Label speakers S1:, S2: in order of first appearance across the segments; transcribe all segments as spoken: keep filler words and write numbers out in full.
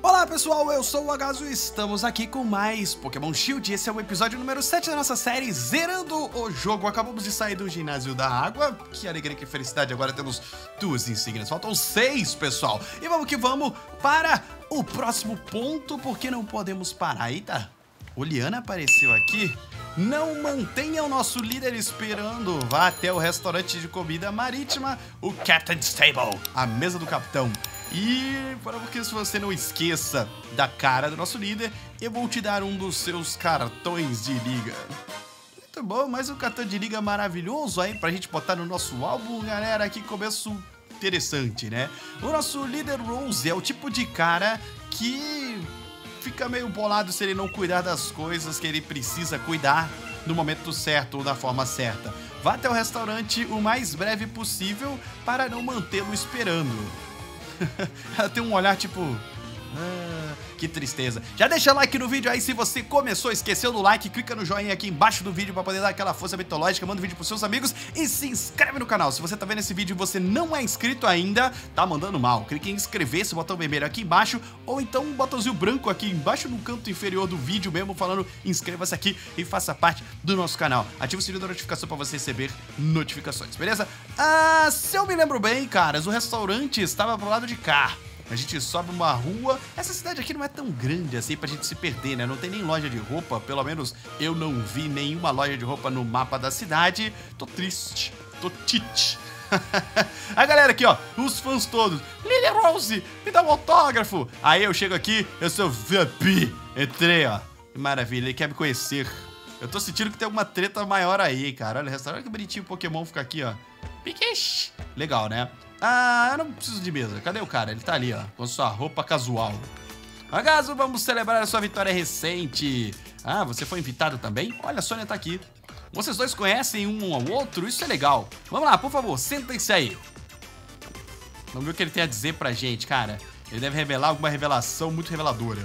S1: Olá pessoal, eu sou o Agazo e estamos aqui com mais Pokémon Shield. Esse é o episódio número sete da nossa série Zerando o Jogo. Acabamos de sair do ginásio da água. Que alegria, que felicidade, agora temos duas insígnias. Faltam seis, pessoal. E vamos que vamos para o próximo ponto, porque não podemos parar. Eita, o Liana apareceu aqui. Não mantenha o nosso líder esperando. Vá até o restaurante de comida marítima, o Captain's Table, a mesa do capitão. E para que você não esqueça da cara do nosso líder, eu vou te dar um dos seus cartões de liga. Muito bom, mais um cartão de liga maravilhoso aí pra gente botar no nosso álbum, galera. Que começo interessante, né? O nosso líder Rose é o tipo de cara que fica meio bolado se ele não cuidar das coisas que ele precisa cuidar no momento certo ou da forma certa. Vá até o restaurante o mais breve possível para não mantê-lo esperando. Ela tem um olhar tipo... Ah, que tristeza. Já deixa like no vídeo aí se você começou, esqueceu do like. Clica no joinha aqui embaixo do vídeo pra poder dar aquela força mitológica. Manda o vídeo pros seus amigos e se inscreve no canal. Se você tá vendo esse vídeo e você não é inscrito ainda, tá mandando mal. Clique em inscrever-se, botão vermelho aqui embaixo, ou então um botãozinho branco aqui embaixo no canto inferior do vídeo mesmo, falando inscreva-se aqui e faça parte do nosso canal. Ative o sininho da notificação pra você receber notificações, beleza? Ah, se eu me lembro bem, caras, o restaurante estava pro lado de cá. A gente sobe uma rua. Essa cidade aqui não é tão grande assim pra gente se perder, né? Não tem nem loja de roupa. Pelo menos eu não vi nenhuma loja de roupa no mapa da cidade. Tô triste. Tô tite. A galera aqui, ó. Os fãs todos. Líder Rose, me dá um autógrafo. Aí eu chego aqui, eu sou V I P. Entrei, ó. Que maravilha, ele quer me conhecer. Eu tô sentindo que tem alguma treta maior aí, cara. Olha, restaurante que bonitinho o Pokémon fica aqui, ó. Piquish. Legal, né? Ah, eu não preciso de mesa. Cadê o cara? Ele tá ali, ó, com sua roupa casual. Agazo, vamos celebrar a sua vitória recente. Ah, você foi invitado também? Olha, a Sônia tá aqui. Vocês dois conhecem um ao outro? Isso é legal. Vamos lá, por favor, sentem-se aí. Vamos ver o que ele tem a dizer pra gente, cara. Ele deve revelar alguma revelação muito reveladora.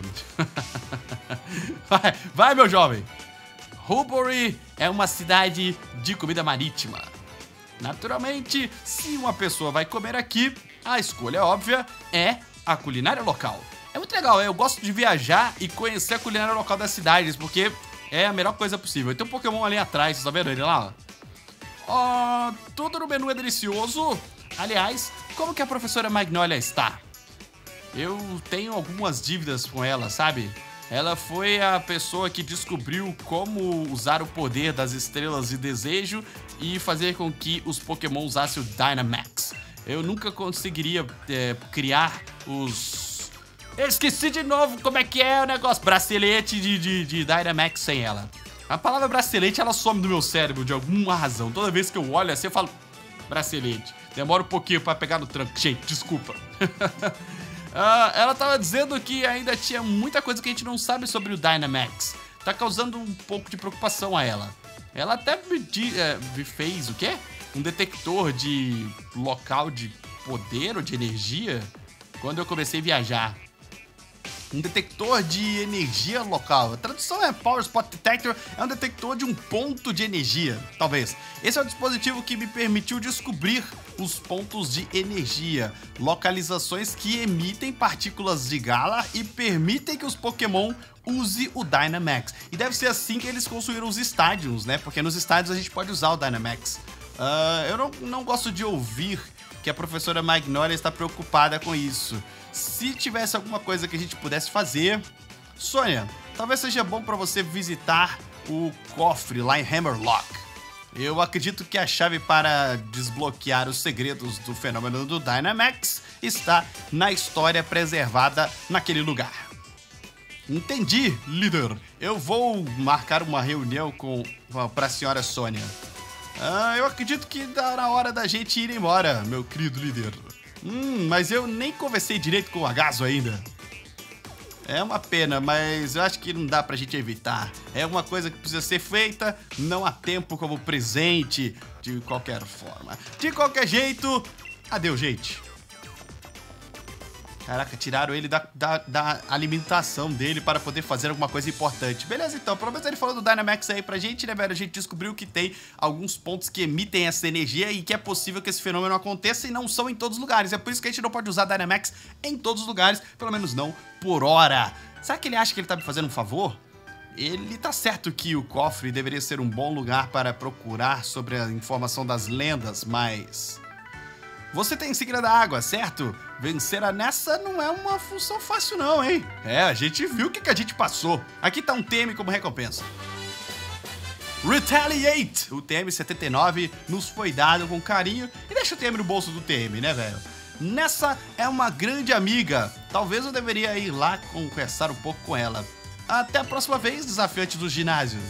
S1: Vai, vai, meu jovem. Hulbury é uma cidade de comida marítima. Naturalmente, se uma pessoa vai comer aqui, a escolha óbvia é a culinária local. É muito legal, eu gosto de viajar e conhecer a culinária local das cidades, porque é a melhor coisa possível. Tem um Pokémon ali atrás, vocês estão vendo ele lá? Ó, oh, tudo no menu é delicioso. Aliás, como que a professora Magnolia está? Eu tenho algumas dívidas com ela, sabe? Ela foi a pessoa que descobriu como usar o poder das estrelas de desejo e fazer com que os Pokémon usassem o Dynamax. Eu nunca conseguiria é, criar os... Eu esqueci de novo como é que é o negócio. Bracelete de, de, de Dynamax sem ela. A palavra bracelete, ela some do meu cérebro de alguma razão. Toda vez que eu olho assim, eu falo... Bracelete. Demora um pouquinho pra pegar no tranco. Gente, desculpa. Uh, ela tava dizendo que ainda tinha muita coisa que a gente não sabe sobre o Dynamax. Tá causando um pouco de preocupação a ela. Ela até me, uh, me fez o quê? Um detector de local de poder ou de energia quando eu comecei a viajar. Um detector de energia local. A tradução é Power Spot Detector, é um detector de um ponto de energia, talvez. Esse é o dispositivo que me permitiu descobrir os pontos de energia, localizações que emitem partículas de Galar e permitem que os Pokémon use o Dynamax. E deve ser assim que eles construíram os estádios, né? Porque nos estádios a gente pode usar o Dynamax. Uh, eu não, não gosto de ouvir que a professora Magnolia está preocupada com isso. Se tivesse alguma coisa que a gente pudesse fazer... Sônia, talvez seja bom para você visitar o cofre lá em Hammerlock. Eu acredito que a chave para desbloquear os segredos do fenômeno do Dynamax está na história preservada naquele lugar. Entendi, líder. Eu vou marcar uma reunião com para a senhora Sônia. Ah, eu acredito que dá na hora da gente ir embora, meu querido líder. Hum, mas eu nem conversei direito com o Agazo ainda. É uma pena, mas eu acho que não dá pra gente evitar. É uma coisa que precisa ser feita, não há tempo como presente, de qualquer forma. De qualquer jeito, adeus, gente. Caraca, tiraram ele da, da, da alimentação dele para poder fazer alguma coisa importante. Beleza, então, pelo menos ele falou do Dynamax aí pra gente, né, velho? A gente descobriu que tem alguns pontos que emitem essa energia e que é possível que esse fenômeno aconteça e não são em todos os lugares. É por isso que a gente não pode usar Dynamax em todos os lugares, pelo menos não por hora. Será que ele acha que ele tá me fazendo um favor? Ele tá certo que o cofre deveria ser um bom lugar para procurar sobre a informação das lendas, mas... Você tem insígnia da água, certo? Vencer a nessa não é uma função fácil não, hein? É, a gente viu o que, que a gente passou. Aqui tá um T M como recompensa. Retaliate! O T M setenta e nove nos foi dado com carinho. E deixa o T M no bolso do T M, né, velho? Nessa é uma grande amiga. Talvez eu deveria ir lá conversar um pouco com ela. Até a próxima vez, desafiante do ginásio.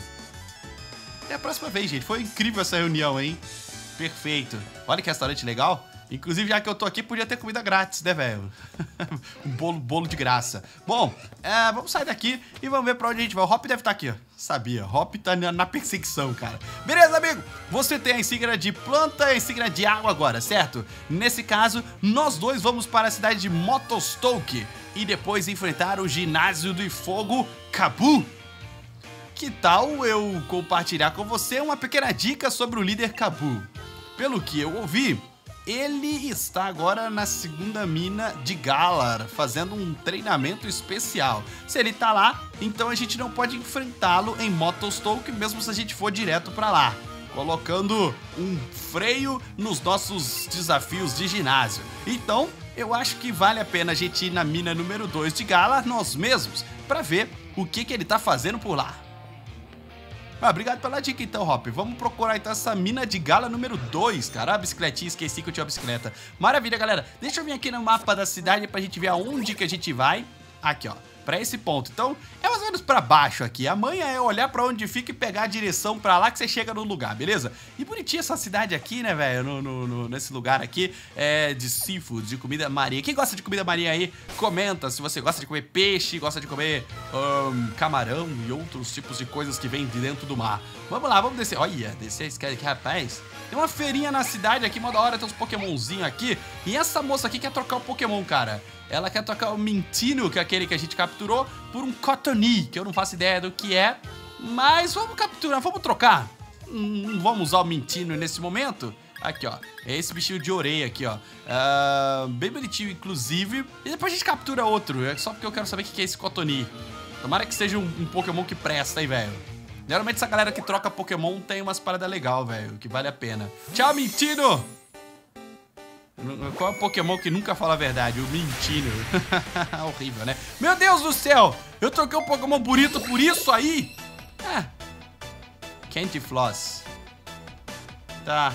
S1: Até a próxima vez, gente. Foi incrível essa reunião, hein? Perfeito. Olha que restaurante legal. Inclusive, já que eu tô aqui, podia ter comida grátis, né, velho? um bolo, bolo de graça. Bom, é, vamos sair daqui e vamos ver pra onde a gente vai. O Hop deve estar aqui, ó. Sabia, Hop tá na, na perseguição, cara. Beleza, amigo? Você tem a insígnia de planta e a insígnia de água agora, certo? Nesse caso, nós dois vamos para a cidade de Motostoke e depois enfrentar o ginásio do fogo Kabu. Que tal eu compartilhar com você uma pequena dica sobre o líder Kabu? Pelo que eu ouvi, ele está agora na segunda mina de Galar, fazendo um treinamento especial. Se ele tá lá, então a gente não pode enfrentá-lo em Motostoke, mesmo se a gente for direto pra lá, colocando um freio nos nossos desafios de ginásio. Então, eu acho que vale a pena a gente ir na mina número dois de Galar nós mesmos, pra ver o que, que ele tá fazendo por lá. Ah, obrigado pela dica então, Hop. Vamos procurar então essa mina de Gala número dois, cara. A bicicletinha, esqueci que eu tinha uma bicicleta. Maravilha, galera. Deixa eu vir aqui no mapa da cidade pra gente ver aonde que a gente vai. Aqui, ó. Pra esse ponto. Então, é mais ou menos pra baixo aqui. Amanhã é olhar pra onde fica e pegar a direção pra lá que você chega no lugar, beleza? E bonitinha essa cidade aqui, né, velho? No, no, no, nesse lugar aqui é de seafood, de comida marinha. Quem gosta de comida marinha aí, comenta se você gosta de comer peixe, gosta de comer um, camarão e outros tipos de coisas que vêm de dentro do mar. Vamos lá, vamos descer. Olha, descer a escada aqui, rapaz. Tem uma feirinha na cidade aqui, mó da hora, tem uns pokémonzinhos aqui. E essa moça aqui quer trocar o Pokémon, cara. Ela quer trocar o Mintino, que é aquele que a gente capturou, por um Cottonee, que eu não faço ideia do que é. Mas vamos capturar, vamos trocar. Não vamos usar o Mintino nesse momento. Aqui, ó. É esse bichinho de orelha aqui, ó. Uh, bem bonitinho, inclusive. E depois a gente captura outro. É só porque eu quero saber o que é esse Cottonee. Tomara que seja um, um Pokémon que presta, hein, velho. Geralmente essa galera que troca Pokémon tem umas paradas legais, velho, que vale a pena. Tchau, Mintino! Qual é o Pokémon que nunca fala a verdade? O Mintino. Horrível, né? Meu Deus do céu! Eu troquei um Pokémon bonito por isso aí? Ah. Candyfloss. Tá.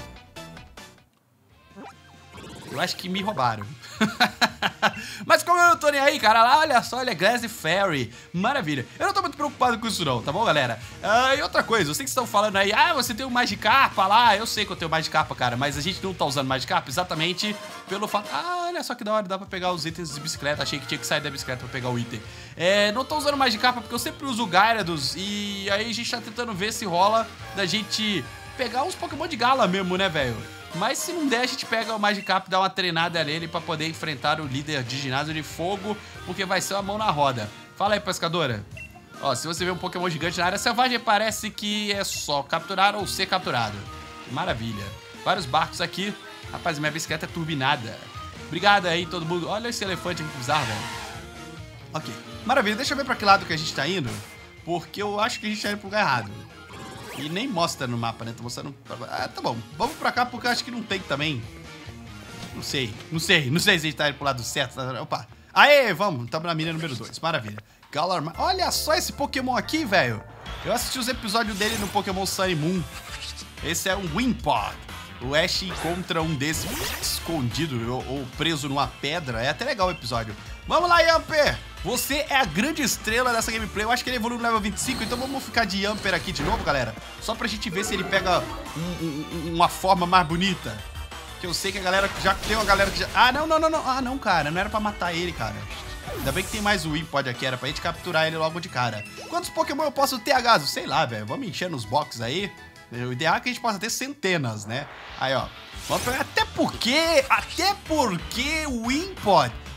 S1: Eu acho que me roubaram. Mas como eu não tô nem aí, cara, lá, olha só, olha, Glass Fairy. Maravilha. Eu não tô muito preocupado com isso não, tá bom, galera? Uh, e outra coisa, eu sei que vocês estão falando aí, ah, você tem o Magikarpa lá. Eu sei que eu tenho o Magikarpa, cara, mas a gente não tá usando Magikarpa exatamente pelo fato... Ah, olha só que da hora, dá pra pegar os itens de bicicleta. Achei que tinha que sair da bicicleta pra pegar o item. É, não tô usando Magikarpa porque eu sempre uso o Gyarados. E aí a gente tá tentando ver se rola da gente pegar uns Pokémon de gala mesmo, né, velho? Mas se não der, a gente pega o Magikarp e dá uma treinada nele pra poder enfrentar o líder de ginásio de fogo, porque vai ser uma mão na roda. Fala aí, pescadora. Ó, se você vê um Pokémon gigante na área selvagem, parece que é só capturar ou ser capturado. Maravilha. Vários barcos aqui. Rapaz, minha bicicleta é turbinada. Obrigado aí, todo mundo. Olha esse elefante aqui bizarro, velho. Ok. Maravilha. Deixa eu ver pra que lado que a gente tá indo, porque eu acho que a gente tá indo pro lugar errado. E nem mostra no mapa, né? Tá mostrando... Ah, tá bom. Vamos pra cá porque eu acho que não tem também. Não sei. Não sei. Não sei se a gente tá indo pro lado certo. Opa. Aê, vamos. Estamos na mina número dois. Maravilha. Galar... Olha só esse Pokémon aqui, velho. Eu assisti os episódios dele no Pokémon Sun e Moon. Esse é um Wimpod. O Ash encontra um desses escondido ou, ou preso numa pedra. É até legal o episódio. Vamos lá, Yamper! Você é a grande estrela dessa gameplay. Eu acho que ele evoluiu no level vinte e cinco, então vamos ficar de Yamper aqui de novo, galera. Só pra gente ver se ele pega um, um, uma forma mais bonita. Que eu sei que a galera... Já tem uma galera que já... Ah, não, não, não, não. Ah, não, cara. Não era pra matar ele, cara. Ainda bem que tem mais o Wimpod aqui. Era pra gente capturar ele logo de cara. Quantos Pokémon eu posso ter, Agaso? Sei lá, velho. Vamos encher nos boxes aí. O ideal é que a gente possa ter centenas, né? Aí, ó. Vamos pegar... Até porque... Até porque o Wimpod...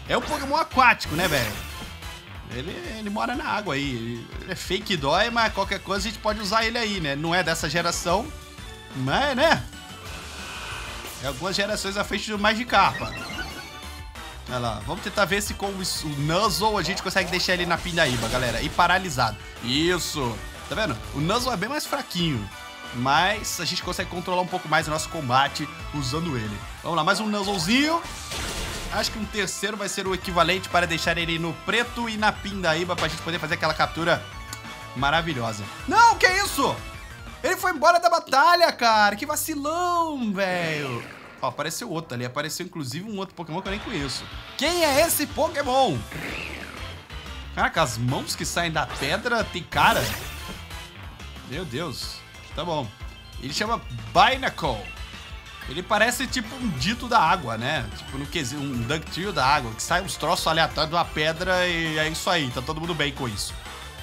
S1: É um Pokémon aquático, né, velho? Ele, ele mora na água aí. Ele é fake dói, mas qualquer coisa a gente pode usar ele aí, né? Não é dessa geração, mas, né? É algumas gerações à frente do Magikarp. Olha lá. Vamos tentar ver se com o, o Nuzzle a gente consegue deixar ele na pindaíba, galera. E paralisado. Isso. Tá vendo? O Nuzzle é bem mais fraquinho. Mas a gente consegue controlar um pouco mais o nosso combate usando ele. Vamos lá, mais um Nuzzlezinho. Acho que um terceiro vai ser o equivalente para deixar ele no preto e na pindaíba pra gente poder fazer aquela captura maravilhosa. Não, que isso? Ele foi embora da batalha, cara. Que vacilão, velho. Ó, apareceu outro ali. Apareceu, inclusive, um outro Pokémon que eu nem conheço. Quem é esse Pokémon? Caraca, as mãos que saem da pedra tem cara. Meu Deus. Tá bom. Ele chama Binacle. Ele parece tipo um dito da água, né? Tipo no quesito, um Dugtrio da água, que sai uns troços aleatórios de uma pedra e é isso aí. Tá todo mundo bem com isso.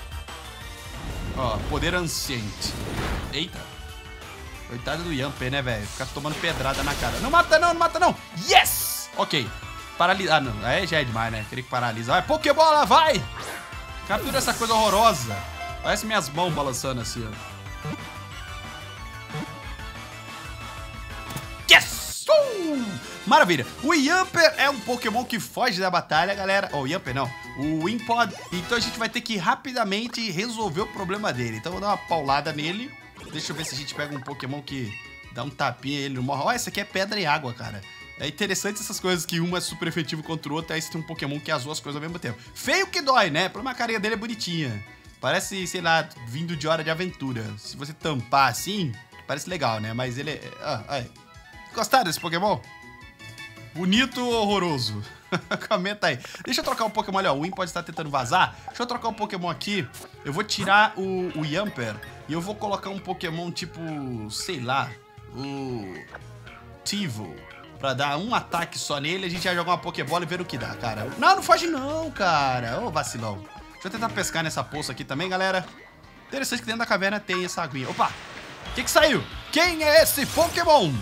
S1: Ó, poder anciente. Eita. Coitado do Yamper, né, velho? Ficar tomando pedrada na cara. Não mata não, não mata não. Yes! Ok. Paralisa. Ah, não. Aí já é demais, né? Queria que paralisa. Vai, Pokébola, vai! Captura essa coisa horrorosa. Parece minhas mãos balançando assim, ó. Yes! Uh! Maravilha. O Yamper é um Pokémon que foge da batalha, galera. Oh, o Yamper não. O Wimpod. Então a gente vai ter que rapidamente resolver o problema dele. Então eu vou dar uma paulada nele. Deixa eu ver se a gente pega um Pokémon que dá um tapinha e ele não morre. Ó, esse aqui é pedra e água, cara. É interessante essas coisas que um é super efetivo contra o outro. Aí você tem um Pokémon que é as duas coisas ao mesmo tempo. Feio que dói, né? Por uma carinha dele é bonitinha. Parece, sei lá, vindo de Hora de Aventura. Se você tampar assim, parece legal, né? Mas ele é... Ah, aí. Gostaram desse Pokémon? Bonito ou horroroso? Comenta aí. Deixa eu trocar um Pokémon ali, ó. O Win pode estar tentando vazar. Deixa eu trocar um Pokémon aqui. Eu vou tirar o, o Yamper e eu vou colocar um Pokémon tipo, sei lá, o Tivo. Pra dar um ataque só nele, a gente vai jogar uma Pokébola e ver o que dá, cara. Não, não foge não, cara. Ô, vacilão. Deixa eu tentar pescar nessa poça aqui também, galera. Interessante que dentro da caverna tem essa aguinha. Opa! O que que saiu? Quem é esse Pokémon?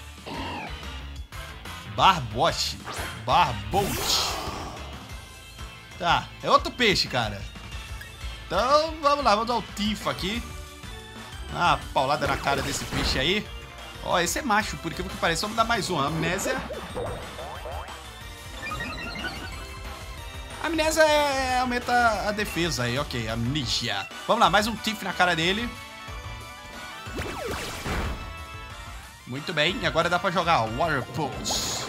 S1: Barbote. Barbote. Tá, é outro peixe, cara. Então, vamos lá, vamos dar o Tifa aqui. Ah, paulada na cara desse peixe aí. Ó, esse é macho, por que parece. Vamos dar mais um. Amnésia. Amnésia é, aumenta a defesa aí, ok. Amnesia. Vamos lá, mais um Tifa na cara dele. Muito bem, e agora dá pra jogar Water Pulse.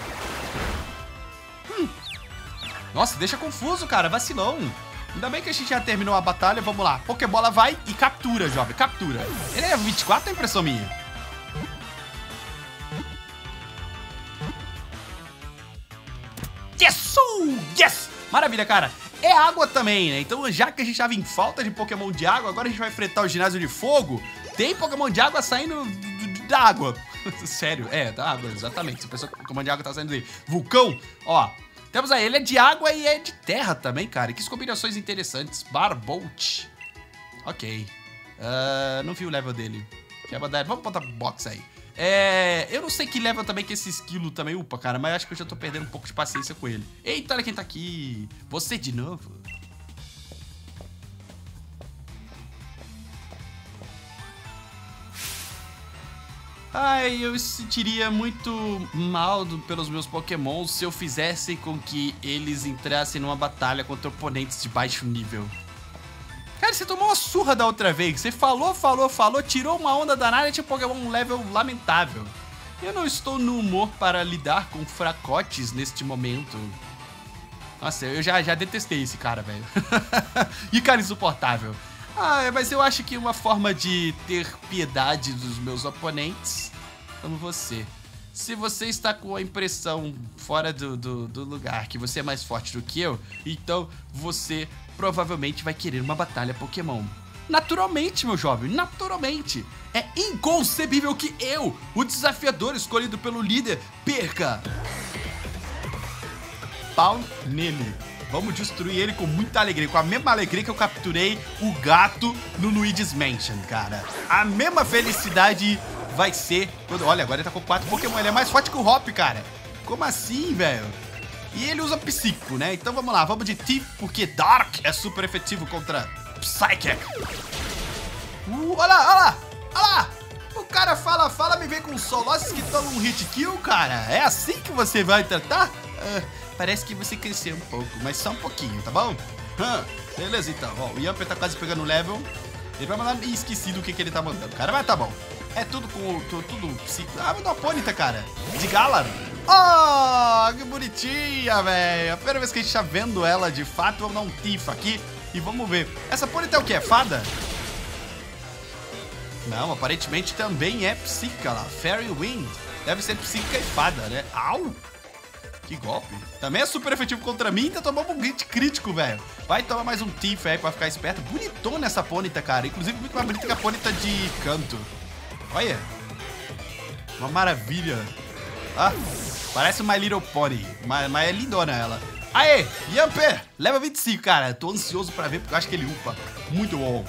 S1: Hum. Nossa, deixa confuso, cara, vacilão. Ainda bem que a gente já terminou a batalha, vamos lá. Pokébola vai e captura, jovem, captura. Ele é vinte e quatro, é impressão minha? Yes! Yes! Maravilha, cara. É água também, né? Então, já que a gente tava em falta de Pokémon de água, agora a gente vai enfrentar o ginásio de fogo. Tem Pokémon de água saindo da água. Sério, é, da água, exatamente. Se a pessoa com Pokémon de água tá saindo de vulcão, ó. Temos aí, ele é de água e é de terra também, cara. Que combinações interessantes. Barbolt. Ok. Uh, não vi o level dele. Vamos botar box aí. É, eu não sei que level também que esse esquilo também upa, cara. Mas acho que eu já tô perdendo um pouco de paciência com ele. Eita, olha quem tá aqui. Você de novo. Ai, eu sentiria muito mal do, pelos meus Pokémons se eu fizesse com que eles entrassem numa batalha contra oponentes de baixo nível. Cara, você tomou uma surra da outra vez. Você falou, falou, falou, tirou uma onda danada e tinha um Pokémon um level lamentável. Eu não estou no humor para lidar com fracotes neste momento. Nossa, eu já, já detestei esse cara, velho. E cara insuportável. Ah, mas eu acho que uma forma de ter piedade dos meus oponentes, como você. Se você está com a impressão fora do, do, do lugar que você é mais forte do que eu, então você provavelmente vai querer uma batalha Pokémon. Naturalmente, meu jovem, naturalmente. É inconcebível que eu, o desafiador escolhido pelo líder, perca. Pau nele. Vamos destruir ele com muita alegria. Com a mesma alegria que eu capturei o gato no Luigi's Mansion, cara. A mesma felicidade vai ser... Olha, agora ele tá com quatro Pokémon. Ele é mais forte que o Hop, cara. Como assim, velho? E ele usa Psíquico, né? Então vamos lá, vamos de Thief, porque Dark é super efetivo contra Psychic. Uh, olha lá, olha lá, olha lá. O cara fala, fala, me vem com Solosses que toma um hit kill, cara. É assim que você vai tratar? Uh, parece que você cresceu um pouco, mas só um pouquinho, tá bom? Uh, beleza, então. Ó, o Yamper tá quase pegando o level. Ele vai mandar... Ih, esqueci do que, que ele tá mandando, cara. Mas tá bom. É tudo com... Tudo, tudo psico... Ah, mandou a Ponyta, cara. De Galar. Oh, que bonitinha, velho. A primeira vez que a gente tá vendo ela, de fato, vamos dar um tifa aqui e vamos ver. Essa Ponyta é o quê? É fada? Não, aparentemente também é psíquica lá. Fairy Wind. Deve ser psíquica e fada, né? Au! Que golpe. Também é super efetivo contra mim, tá tomando um hit crítico, velho. Vai tomar mais um Tiff aí pra ficar esperto. Bonitona essa Ponyta, cara. Inclusive muito mais bonita que a Ponyta de canto. Olha. Uma maravilha. Ah, parece My Little Pony. Mas, mas é lindona ela. Aê, Yamper. Leva vinte e cinco, cara. Tô ansioso pra ver porque eu acho que ele upa. Muito bom.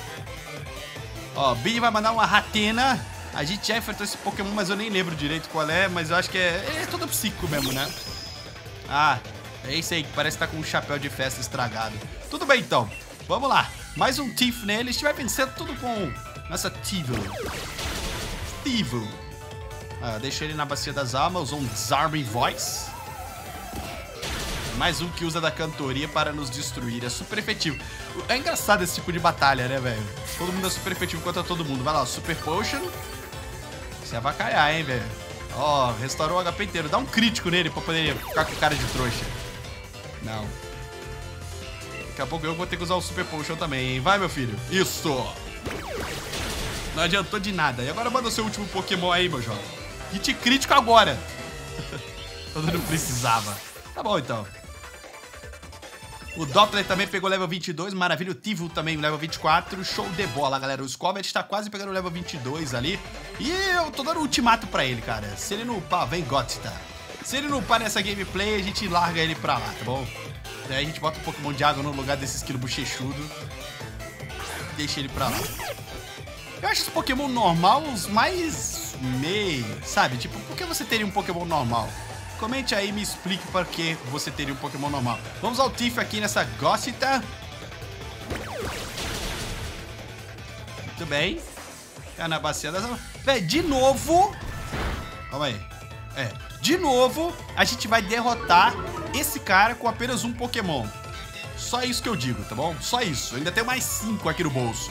S1: Ó, Bini vai mandar uma Ratena. A gente já enfrentou esse Pokémon, mas eu nem lembro direito qual é. Mas eu acho que é... Ele é todo psíquico mesmo, né? Ah, é esse aí que parece que tá com um chapéu de festa estragado. Tudo bem, então. Vamos lá. Mais um Thief nele. A gente vai vencendo tudo com nossa Teevil. Teevil. Ah, deixa ele na Bacia das Almas. Usou um Disarming Voice. Mais um que usa da cantoria para nos destruir. É super efetivo. É engraçado esse tipo de batalha, né, velho? Todo mundo é super efetivo contra todo mundo. Vai lá, ó, Super Potion. Você vai avacalhar, hein, velho? Ó, restaurou o H P inteiro. Dá um crítico nele pra poder ficar com cara de trouxa. Não. Daqui a pouco eu vou ter que usar o Super Potion também, hein? Vai, meu filho. Isso! Não adiantou de nada. E agora manda o seu último Pokémon aí, meu jovem. Hit crítico agora. Eu não precisava. Tá bom, então. O Doppler também pegou level vinte e dois, maravilha. O Tivo também level vinte e quatro, show de bola, galera. O Scovet tá quase pegando o level vinte e dois ali. E eu tô dando um ultimato pra ele, cara. Se ele não upar, vem Gothita. Se ele não upar nessa gameplay, a gente larga ele pra lá, tá bom? Daí a gente bota um Pokémon de água no lugar desse esquilo bochechudo. Deixa ele pra lá. Eu acho esse Pokémon normal os mais meio, sabe? Tipo, por que você teria um Pokémon normal? Comente aí e me explique por que você teria um Pokémon normal. Vamos ao Tiff aqui nessa Gothita. Muito bem. Tá na bacia das... Véi, de novo... Calma aí. É, de novo, a gente vai derrotar esse cara com apenas um Pokémon. Só isso que eu digo, tá bom? Só isso. Eu ainda tenho mais cinco aqui no bolso.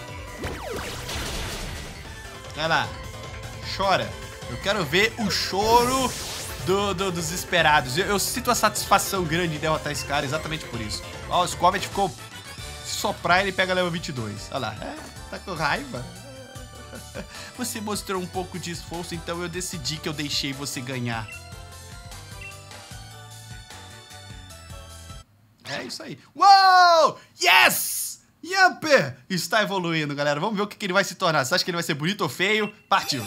S1: Vai lá. Chora. Eu quero ver o choro... Do, do, dos esperados. Eu, eu sinto a satisfação grande de derrotar esse cara exatamente por isso. Ó, o Scovet ficou... Se soprar, ele pega level vinte e dois. Olha lá. É, tá com raiva? Você mostrou um pouco de esforço, então eu decidi que eu deixei você ganhar. É isso aí. Uou! Yes! Yamper está evoluindo, galera. Vamos ver o que, que ele vai se tornar. Você acha que ele vai ser bonito ou feio? Partiu!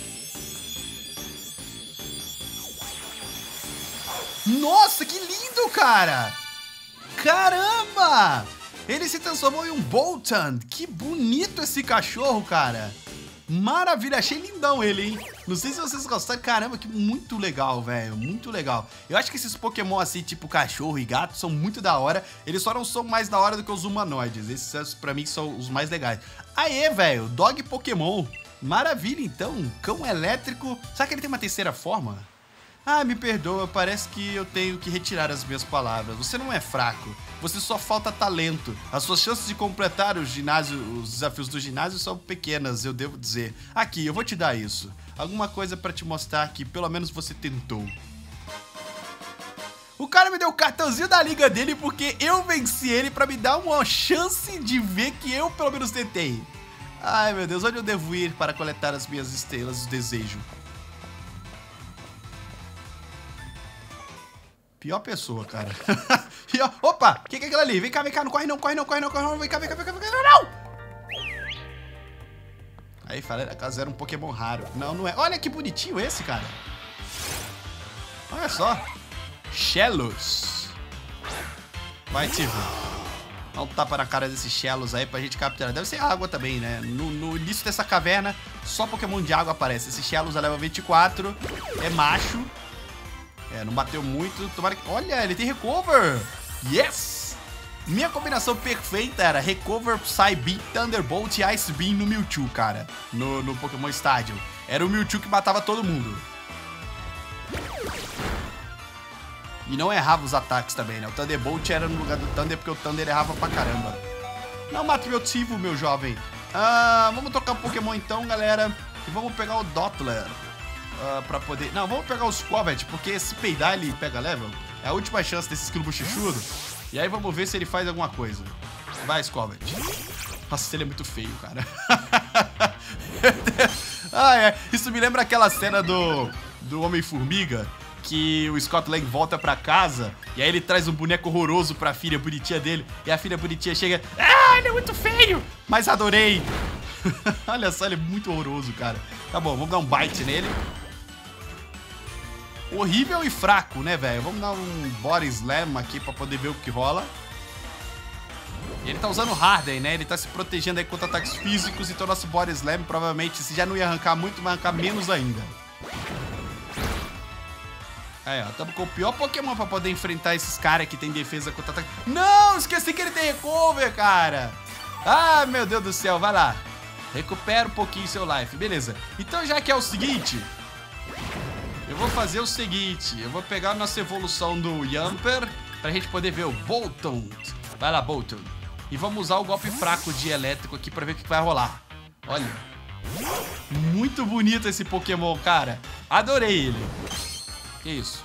S1: Nossa, que lindo, cara! Caramba! Ele se transformou em um Boltund. Que bonito esse cachorro, cara. Maravilha, achei lindão ele, hein? Não sei se vocês gostaram. Caramba, que muito legal, velho. Muito legal. Eu acho que esses Pokémon assim, tipo cachorro e gato, são muito da hora. Eles só não são mais da hora do que os humanoides. Esses, pra mim, são os mais legais. Aê, velho, Dog Pokémon. Maravilha, então. Um cão elétrico. Será que ele tem uma terceira forma? Ah, me perdoa, parece que eu tenho que retirar as minhas palavras. Você não é fraco, você só falta talento. As suas chances de completar o ginásio, os desafios do ginásio são pequenas, eu devo dizer. Aqui, eu vou te dar isso. Alguma coisa pra te mostrar que pelo menos você tentou. O cara me deu o cartãozinho da liga dele porque eu venci ele pra me dar uma chance de ver que eu pelo menos tentei. Ai, meu Deus, onde eu devo ir para coletar as minhas estrelas do desejo? Pior pessoa, cara. Pior... Opa! O que, que é aquilo ali? Vem cá, vem cá. Não corre não, corre não, corre não, corre não. Vem cá, vem cá, vem cá, vem cá. Não! Aí, falei, caso era um Pokémon raro. Não, não é. Olha que bonitinho esse, cara. Olha só. Shellos. Vai, Tivo. Dá um tapa na cara desses Shellos aí pra gente capturar. Deve ser água também, né? No, no início dessa caverna, só Pokémon de água aparece. Esse Shellos leva vinte e quatro. É macho. É, não bateu muito. Tomara que... Olha, ele tem recover. Yes! Minha combinação perfeita era recover, Psy Beam, Thunderbolt e Ice Beam no Mewtwo, cara. No, no Pokémon Stadium. Era o Mewtwo que matava todo mundo. E não errava os ataques também, né? O Thunderbolt era no lugar do Thunder, porque o Thunder errava pra caramba. Não mate meu Tivo, meu jovem. Ah, vamos trocar um Pokémon então, galera. E vamos pegar o Dottler. Uh, pra poder... Não, vamos pegar o Squavet, porque se peidar ele pega level. É a última chance desse esquilo bochechudo. E aí vamos ver se ele faz alguma coisa. Vai, Squavet. Nossa, ele é muito feio, cara. Ah, é. Isso me lembra aquela cena do, do Homem-Formiga, que o Scott Lang volta pra casa e aí ele traz um boneco horroroso pra filha bonitinha dele. E a filha bonitinha chega... Ah, ele é muito feio! Mas adorei! Olha só, ele é muito horroroso, cara. Tá bom, vamos dar um bite nele. Horrível e fraco, né, velho? Vamos dar um Body Slam aqui pra poder ver o que rola. E ele tá usando Harden, né? Ele tá se protegendo aí contra ataques físicos. Então nosso Body Slam provavelmente, se já não ia arrancar muito, vai arrancar menos ainda. Aí, ó, tamo com o pior Pokémon pra poder enfrentar esses caras que tem defesa contra ataque. Não, esqueci que ele tem recover, cara. Ah, meu Deus do céu, vai lá. Recupera um pouquinho seu life, beleza. Então já que é o seguinte, eu vou fazer o seguinte. Eu vou pegar a nossa evolução do Yamper pra gente poder ver o Bolton. Vai lá, Bolton. E vamos usar o golpe fraco de elétrico aqui pra ver o que vai rolar. Olha. Muito bonito esse Pokémon, cara. Adorei ele. Que isso?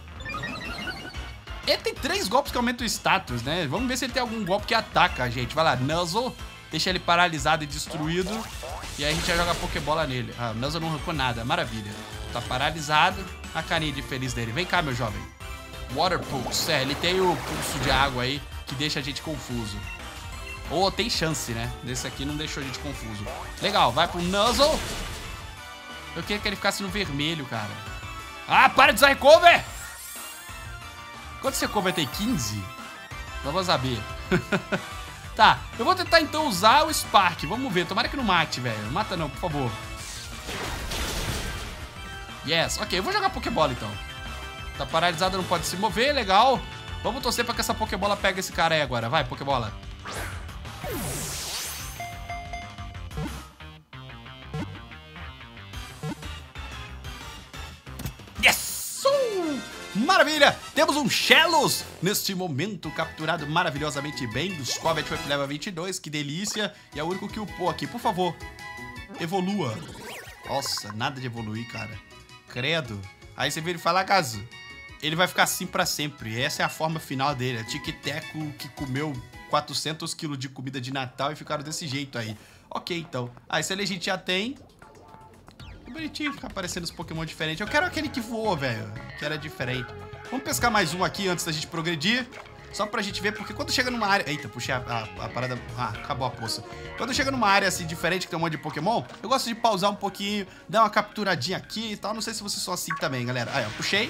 S1: Ele tem três golpes que aumentam o status, né? Vamos ver se ele tem algum golpe que ataca a gente. Vai lá, Nuzzle. Deixa ele paralisado e destruído. E aí a gente vai jogar Pokébola nele. Ah, o Nuzzle não arrancou nada, maravilha. Tá paralisado. A carinha de feliz dele. Vem cá, meu jovem. Water Pulse. É, ele tem o pulso de água aí que deixa a gente confuso. Ou tem chance, né? Desse aqui não deixou a gente confuso. Legal, vai pro Nuzzle. Eu queria que ele ficasse no vermelho, cara. Ah, para de usar recover! Quanto você recover tem? quinze? Vamos saber. Tá, eu vou tentar então usar o Spark. Vamos ver, tomara que não mate, velho. Não mata não, por favor. Yes, ok, eu vou jogar Pokébola então. Tá paralisado, não pode se mover, legal. Vamos torcer pra que essa Pokébola pegue esse cara aí agora. Vai, Pokébola. Yes! Uh! Maravilha! Temos um Shellos neste momento capturado maravilhosamente bem. Do Squavet foi pro level vinte e dois, que delícia. E é o único que upou aqui. Por favor, evolua. Nossa, nada de evoluir, cara. Credo. Aí você vê ele falar, caso, ele vai ficar assim pra sempre. Essa é a forma final dele. É Tic-Teco que comeu quatrocentos quilos de comida de Natal e ficaram desse jeito aí. Ok, então. Ah, esse ali a gente já tem. Que bonitinho ficar aparecendo os Pokémon diferentes. Eu quero aquele que voou, velho. Que era diferente. Vamos pescar mais um aqui antes da gente progredir. Só pra gente ver, porque quando chega numa área... Eita, puxei a, a, a parada... Ah, acabou a poça. Quando chega numa área assim diferente, que tem um monte de Pokémon, eu gosto de pausar um pouquinho, dar uma capturadinha aqui e tal. Não sei se vocês são assim também, galera. Aí, ó, puxei.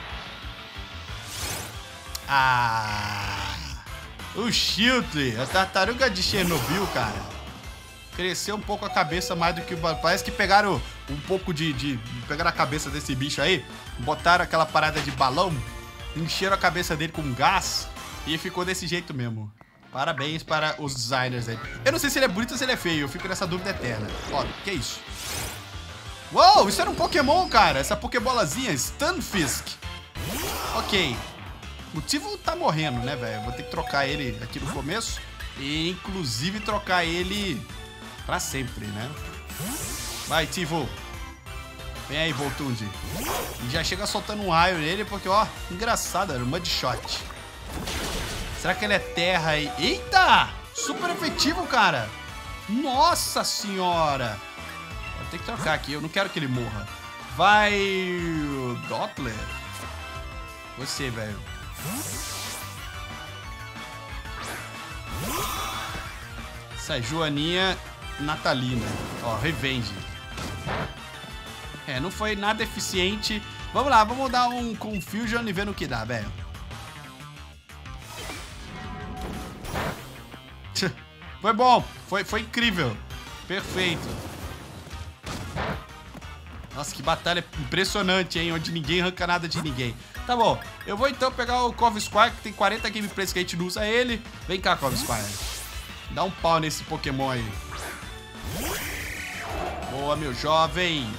S1: Ah... O Shield, a tartaruga de Chernobyl, cara. Cresceu um pouco a cabeça mais do que... Parece que pegaram um pouco de... de pegaram a cabeça desse bicho aí, botaram aquela parada de balão, encheram a cabeça dele com gás e ficou desse jeito mesmo. Parabéns para os designers aí. Eu não sei se ele é bonito ou se ele é feio, eu fico nessa dúvida eterna. Ó, que é isso? Uou, isso era um Pokémon, cara. Essa Pokébolazinha, Stunfisk. Ok. O motivo tá morrendo, né, velho? Vou ter que trocar ele aqui no começo. E, inclusive, trocar ele pra sempre, né? Vai, Tivo. Vem aí, Voltundi. E já chega soltando um raio nele, porque, ó, engraçado, era um Mudshot. Será que ele é terra aí? Eita! Super efetivo, cara. Nossa senhora. Vou ter que trocar aqui, eu não quero que ele morra. Vai... Dottler. Você, velho. Essa é Joaninha natalina. Ó, Revenge. É, não foi nada eficiente. Vamos lá, vamos dar um Confusion e ver no que dá, velho. Foi bom, foi, foi incrível. Perfeito. Nossa, que batalha impressionante, hein? Onde ninguém arranca nada de ninguém. Tá bom, eu vou então pegar o Corvisquire, que tem quarenta gameplays que a gente não usa ele. Vem cá, Corvisquire. Dá um pau nesse Pokémon aí. Boa, meu jovem.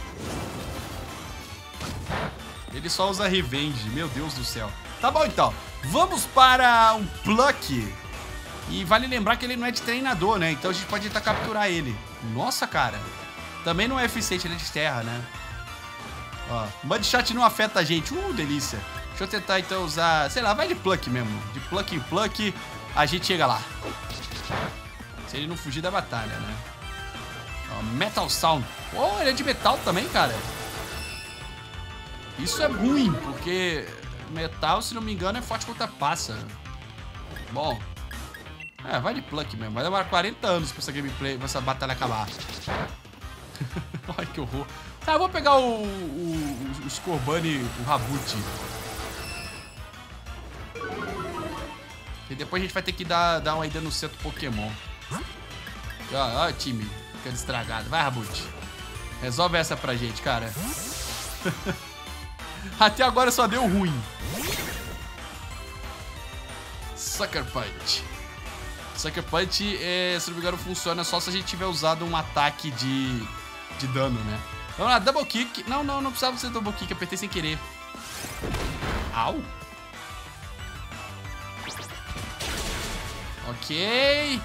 S1: Ele só usa Revenge, meu Deus do céu. Tá bom, então. Vamos para um Pluck. E vale lembrar que ele não é de treinador, né? Então a gente pode tentar capturar ele. Nossa, cara. Também não é eficiente, ele é de terra, né? Ó, Mudshot não afeta a gente. Uh, delícia. Deixa eu tentar, então, usar... Sei lá, vai de Pluck mesmo. De Pluck em Pluck, a gente chega lá. Se ele não fugir da batalha, né? Ó, Metal Sound. Oh, ele é de metal também, cara. Isso é ruim, porque metal, se não me engano, é forte contra pássaro. Bom. É, vai de Pluck mesmo. Vai demorar quarenta anos pra essa gameplay, pra essa batalha acabar. Ai, que horror. Tá, eu vou pegar o, o, o Scorbunny, o Raboot. E depois a gente vai ter que dar, dar uma ida no centro Pokémon. Ó, ó, time. Fica estragado. Vai, Raboot. Resolve essa pra gente, cara. Até agora só deu ruim. Sucker Punch. Sucker Punch, é, se não me engano, funciona só se a gente tiver usado um ataque de, de dano, né? Vamos lá, Double Kick. Não, não, não precisava ser Double Kick, apertei sem querer. Au. Ok.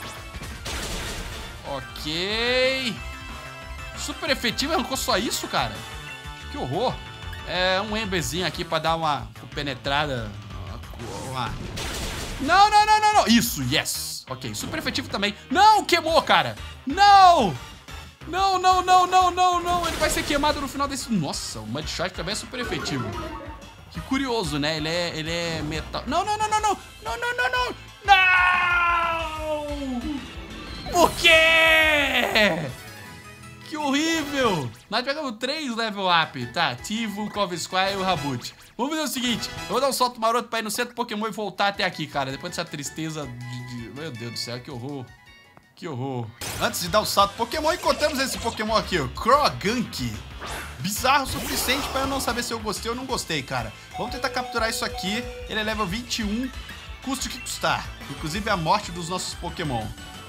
S1: Ok. Super efetivo, arrancou só isso, cara? Que horror. É um Emberzinho aqui pra dar uma penetrada. Uma... Não, não, não, não, não. Isso, yes. Ok, super efetivo também. Não, queimou, cara. Não. Não, não, não, não, não, não. Ele vai ser queimado no final desse... Nossa, o Mudshot também é super efetivo. Que curioso, né? Ele é, ele é metal... Não, não, não, não, não. Não, não, não, não. Não! Por quê? Que horrível! Nós pegamos três level up, tá? Tivo, Corvisquire e o Raboot. Vamos fazer o seguinte, eu vou dar um salto maroto pra ir no centro Pokémon e voltar até aqui, cara. Depois dessa tristeza de... de... Meu Deus do céu, que horror. Que horror. Antes de dar o salto Pokémon, encontramos esse Pokémon aqui, o Croagunk. Bizarro o suficiente pra eu não saber se eu gostei ou não gostei, cara. Vamos tentar capturar isso aqui. Ele é level vinte e um. Custe o que custar. Inclusive a morte dos nossos Pokémon.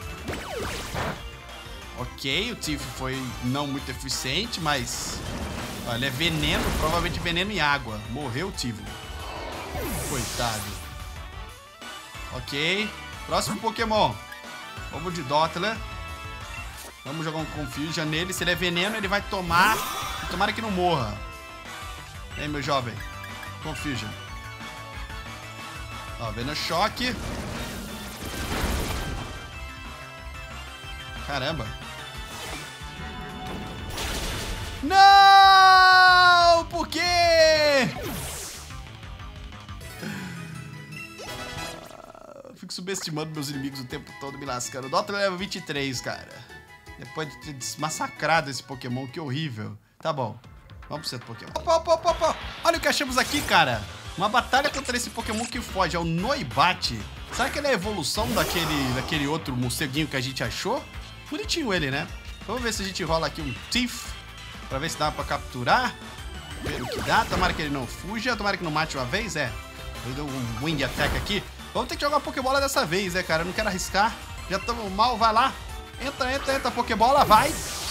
S1: Ok, o Tiff foi não muito eficiente, mas... Olha, é veneno, provavelmente veneno e água. Morreu o Tivo. Coitado. Ok. Próximo Pokémon. Vamos de Dottler. Vamos jogar um Confusion nele. Se ele é veneno, ele vai tomar. E tomara que não morra. E aí, meu jovem. Confusion. Ó, Venom Choque. Caramba. Não! Por quê? Eu fico subestimando meus inimigos o tempo todo, me lascando. O Dottler leva vinte e três, cara. Depois de ter massacrado esse Pokémon, que horrível. Tá bom. Vamos pro centro Pokémon. Opa, opa, opa, opa. Olha o que achamos aqui, cara. Uma batalha contra esse Pokémon que foge. É o Noibat. Será que ele é a evolução daquele, daquele outro morceguinho que a gente achou? Bonitinho ele, né? Vamos ver se a gente rola aqui um Tiff. Pra ver se dá pra capturar. Ver o que dá. Tomara que ele não fuja. Tomara que não mate uma vez, é. Ele deu um Wing Attack aqui. Vamos ter que jogar uma Pokébola dessa vez, né, cara? Eu não quero arriscar. Já estamos mal. Vai lá. Entra, entra, entra. Pokébola, vai.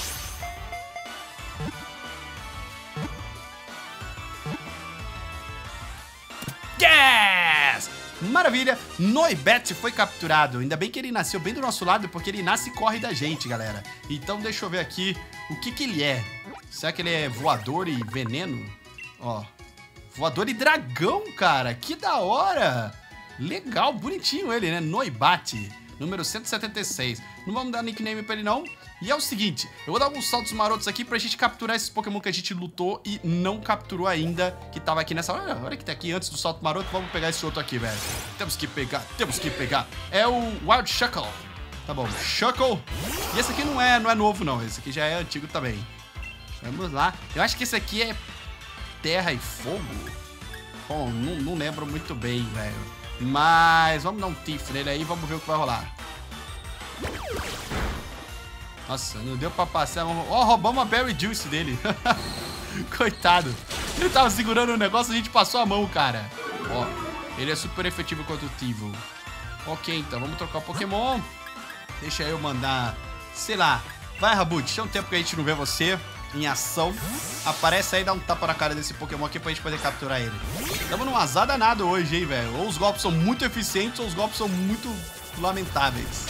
S1: Yes! Maravilha. Noibat foi capturado. Ainda bem que ele nasceu bem do nosso lado, porque ele nasce e corre da gente, galera. Então deixa eu ver aqui o que que ele é. Será que ele é voador e veneno? Ó, voador e dragão, cara. Que da hora. Legal, bonitinho ele, né? Noibat, número cento e setenta e seis. Não vamos dar nickname pra ele, não. E é o seguinte, eu vou dar alguns saltos marotos aqui pra gente capturar esses Pokémon que a gente lutou e não capturou ainda, que tava aqui nessa... Olha, olha que tá aqui antes do salto maroto. Vamos pegar esse outro aqui, velho. Temos que pegar, temos que pegar. É o Wild Shuckle. Tá bom, Shuckle. E esse aqui não é, não é novo, não. Esse aqui já é antigo também. Vamos lá. Eu acho que esse aqui é terra e fogo. Bom, não, não lembro muito bem, velho. Mas vamos dar um Tiff nele aí e vamos ver o que vai rolar. Nossa, não deu pra passar. Ó, oh, roubamos a Berry Juice dele. Coitado. Ele tava segurando o negócio e a gente passou a mão, cara. Ó, ele é super efetivo contra o Tível. Ok, então, vamos trocar o Pokémon. Deixa eu mandar, sei lá. Vai, Rabut, tinha um tempo que a gente não vê você em ação. Aparece aí, dá um tapa na cara desse Pokémon aqui pra gente poder capturar ele. Estamos num azar danado hoje, hein, velho. Ou os golpes são muito eficientes ou os golpes são muito lamentáveis.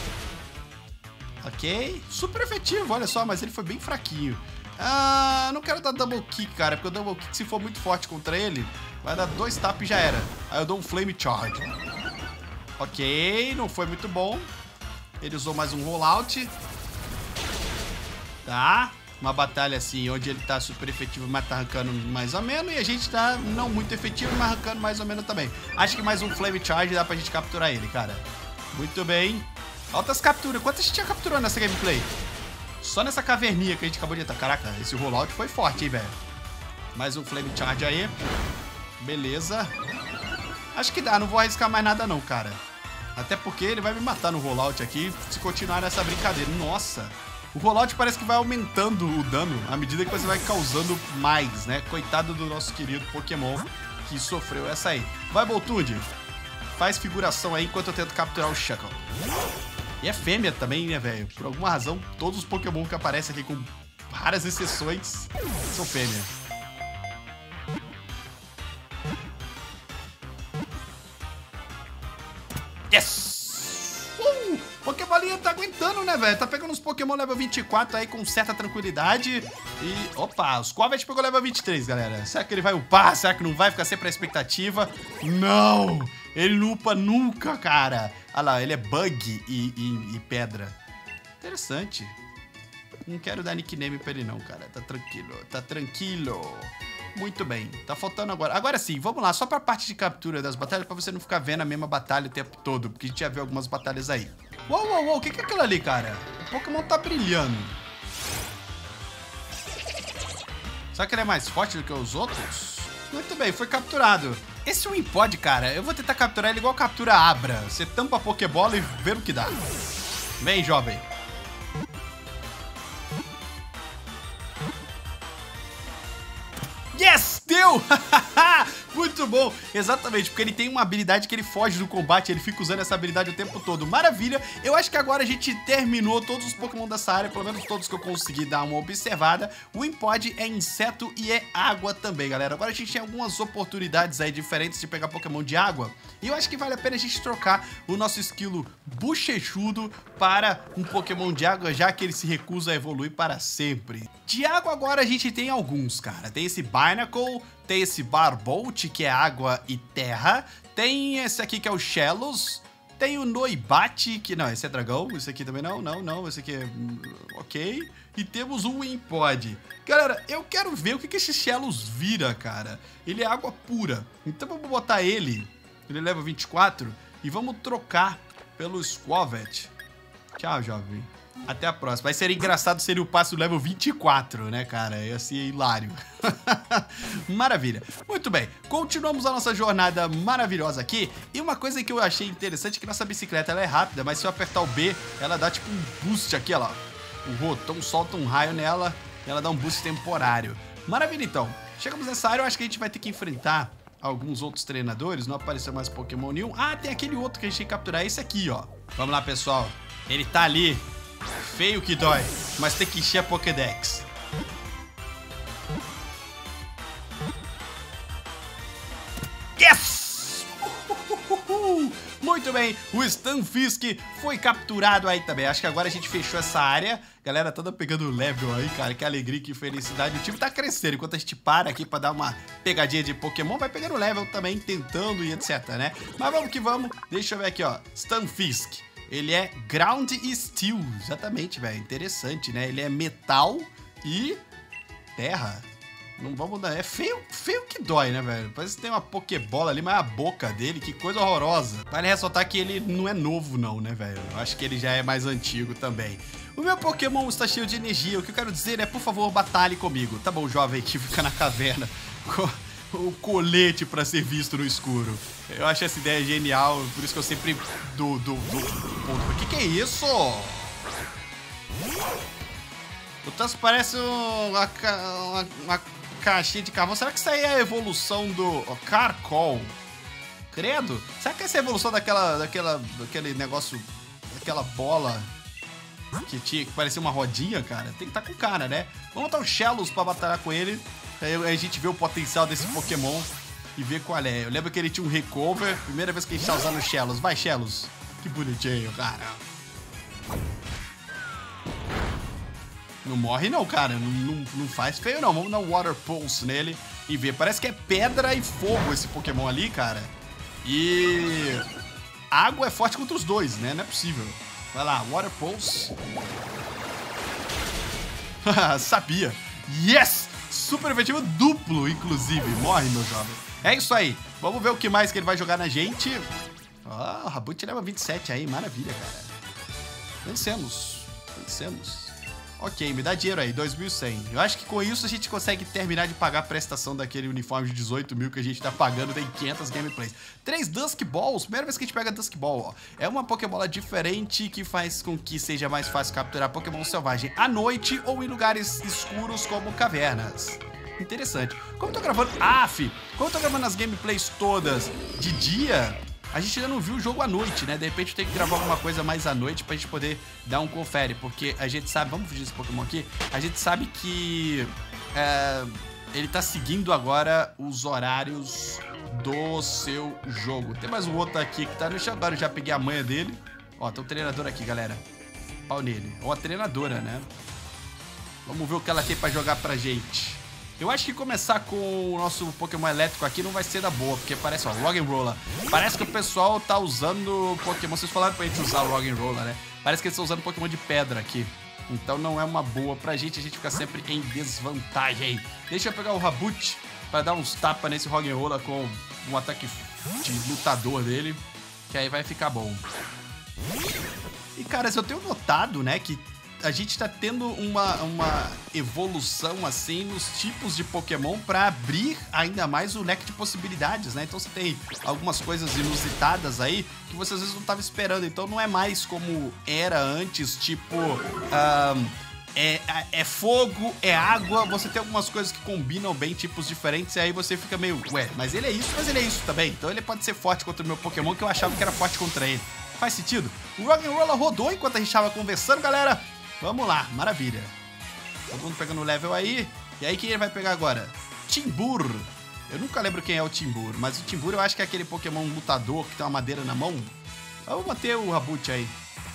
S1: Ok. Super efetivo, olha só, mas ele foi bem fraquinho. Ah, não quero dar Double Kick, cara, porque o Double Kick, se for muito forte contra ele, vai dar dois taps e já era. Aí eu dou um Flame Charge. Ok, não foi muito bom. Ele usou mais um rollout. Tá. Uma batalha assim, onde ele tá super efetivo, mas tá arrancando mais ou menos. E a gente tá não muito efetivo, mas arrancando mais ou menos também. Acho que mais um Flame Charge dá pra gente capturar ele, cara. Muito bem. Altas capturas. Quantas a gente já capturou nessa gameplay? Só nessa caverninha que a gente acabou de entrar. Caraca, esse rollout foi forte, hein, velho. Mais um Flame Charge aí. Beleza. Acho que dá, não vou arriscar mais nada não, cara. Até porque ele vai me matar no rollout aqui se continuar nessa brincadeira. Nossa. O rollout parece que vai aumentando o dano à medida que você vai causando mais, né? Coitado do nosso querido Pokémon que sofreu essa aí. Vai, Boltund. Faz figuração aí enquanto eu tento capturar o Shuckle. E é fêmea também, né, velho? Por alguma razão, todos os Pokémon que aparecem aqui, com raras exceções, são fêmea. Yes! Uh! Pokébolinha tá aguentando, né, velho? Tá pegando uns Pokémon level vinte e quatro aí com certa tranquilidade. E, opa, os Corvette pegou level vinte e três, galera. Será que ele vai upar? Será que não vai ficar sempre a expectativa? Não! Ele não upa nunca, cara. Olha lá, ele é bug e, e, e pedra. Interessante. Não quero dar nickname pra ele não, cara. Tá tranquilo, tá tranquilo. Muito bem, tá faltando agora. Agora sim, vamos lá, só pra parte de captura das batalhas, pra você não ficar vendo a mesma batalha o tempo todo, porque a gente já viu algumas batalhas aí. Uou, uou, uou, o que que é aquilo ali, cara? O Pokémon tá brilhando. Será que ele é mais forte do que os outros? Muito bem, foi capturado. Esse Wimpod, cara, eu vou tentar capturar ele igual captura a Abra. Você tampa a Pokébola e vê o que dá. Vem, jovem. Yes! Deu! Muito bom! Exatamente, porque ele tem uma habilidade que ele foge do combate, ele fica usando essa habilidade o tempo todo. Maravilha! Eu acho que agora a gente terminou todos os Pokémon dessa área, pelo menos todos que eu consegui dar uma observada. O Wimpod é inseto e é água também, galera. Agora a gente tem algumas oportunidades aí diferentes de pegar Pokémon de água. E eu acho que vale a pena a gente trocar o nosso esquilo Bochechudo para um Pokémon de água, já que ele se recusa a evoluir para sempre. De água agora a gente tem alguns, cara. Tem esse Binacle, tem esse Barbolt, que é água e terra. Tem esse aqui que é o Shellos. Tem o Noibat, que não, esse é dragão. Esse aqui também não, não, não. Esse aqui é ok. E temos o Wimpod. Galera, eu quero ver o que, que esse Shellos vira, cara. Ele é água pura. Então vamos botar ele, ele leva vinte e quatro, e vamos trocar pelo Squavet. Tchau, jovem. Até a próxima. Vai ser engraçado se ele upasse o level vinte e quatro, né, cara? Ia ser hilário. Maravilha. Muito bem. Continuamos a nossa jornada maravilhosa aqui. E uma coisa que eu achei interessante é que nossa bicicleta ela é rápida, mas se eu apertar o B, ela dá tipo um boost aqui, ó lá. O Rotom solta um raio nela e ela dá um boost temporário. Maravilha, então. Chegamos nessa área, eu acho que a gente vai ter que enfrentar alguns outros treinadores. Não apareceu mais Pokémon nenhum. Ah, tem aquele outro que a gente tem que capturar. Esse aqui, ó. Vamos lá, pessoal. Ele tá ali. Feio que dói, mas tem que encher a Pokédex. Yes! Muito bem, o Stunfisk foi capturado aí também. Acho que agora a gente fechou essa área. Galera toda pegando level aí, cara. Que alegria, que felicidade. O time tá crescendo. Enquanto a gente para aqui pra dar uma pegadinha de Pokémon, vai pegando level também, tentando e etc, né? Mas vamos que vamos. Deixa eu ver aqui, ó. Stunfisk. Ele é Ground e Steel. Exatamente, velho. Interessante, né? Ele é metal e terra. Não vamos dar... É feio, feio que dói, né, velho? Parece que tem uma Pokébola ali, mas a boca dele, que coisa horrorosa. Vale ressaltar que ele não é novo, não, né, velho? Eu acho que ele já é mais antigo também. O meu Pokémon está cheio de energia. O que eu quero dizer é, por favor, batalhe comigo. Tá bom, jovem, que fica na caverna com o colete pra ser visto no escuro. Eu acho essa ideia genial, por isso que eu sempre dou... dou, dou ponto. O que que é isso? O Tusk parece uma, uma, uma caixinha de carvão. Será que isso aí é a evolução do Carcol? Credo. Será que essa é a evolução daquela, daquela, daquele negócio, daquela bola que tinha, que parecia uma rodinha, cara? Tem que estar com cara, né? Vamos botar o Shellos pra batalhar com ele. Aí a gente vê o potencial desse Pokémon e vê qual é. Eu lembro que ele tinha um recover. Primeira vez que a gente tá usando o Shellos. Vai, Shellos. Que bonitinho, cara. Não morre não, cara. Não, não, não faz feio não. Vamos dar um Water Pulse nele e ver. Parece que é pedra e fogo esse Pokémon ali, cara. E... água é forte contra os dois, né? Não é possível. Vai lá, Water Pulse. Sabia. Yes! Super efetivo duplo, inclusive. Morre, meu jovem. É isso aí. Vamos ver o que mais que ele vai jogar na gente. Ah, oh, o Raboot leva vinte e sete aí. Maravilha, cara. Vencemos. Vencemos. Ok, me dá dinheiro aí, dois mil e cem. Eu acho que com isso a gente consegue terminar de pagar a prestação daquele uniforme de dezoito mil que a gente tá pagando. Tem quinhentas gameplays. Três Dusk Balls, primeira vez que a gente pega Dusk Ball, ó. É uma Pokébola diferente que faz com que seja mais fácil capturar Pokémon selvagem à noite ou em lugares escuros como cavernas. Interessante. Como eu tô gravando... Aff! Como eu tô gravando as gameplays todas de dia... A gente ainda não viu o jogo à noite, né? De repente tem que gravar alguma coisa mais à noite pra gente poder dar um confere. Porque a gente sabe... Vamos fugir desse Pokémon aqui. A gente sabe que... É, ele tá seguindo agora os horários do seu jogo. Tem mais um outro aqui que tá no chão. Agora eu já peguei a manha dele. Ó, tem um treinador aqui, galera. Pau nele. Ou a treinadora, né? Vamos ver o que ela tem pra jogar pra gente. Eu acho que começar com o nosso Pokémon elétrico aqui não vai ser da boa, porque parece, ó, Roggenrola. Parece que o pessoal tá usando Pokémon, vocês falaram pra gente usar o Roggenrola, né? Parece que eles estão usando Pokémon de pedra aqui. Então não é uma boa pra gente, a gente fica sempre em desvantagem. Deixa eu pegar o Raboot pra dar uns tapas nesse Roggenrola com um ataque de lutador dele, que aí vai ficar bom. E, caras, eu tenho notado, né, que a gente tá tendo uma, uma evolução, assim, nos tipos de Pokémon pra abrir ainda mais o leque de possibilidades, né? Então você tem algumas coisas inusitadas aí que você às vezes não tava esperando. Então não é mais como era antes, tipo... Um, é, é fogo, é água, você tem algumas coisas que combinam bem, tipos diferentes, e aí você fica meio... Ué, mas ele é isso, mas ele é isso também. Então ele pode ser forte contra o meu Pokémon, que eu achava que era forte contra ele. Faz sentido? O Roggenrola rodou enquanto a gente tava conversando, galera. Vamos lá, maravilha. Todo mundo pegando o level aí. E aí quem ele vai pegar agora? Timburr. Eu nunca lembro quem é o Timburr, mas o Timburr eu acho que é aquele Pokémon lutador que tem uma madeira na mão. Vamos bater o Raboot aí.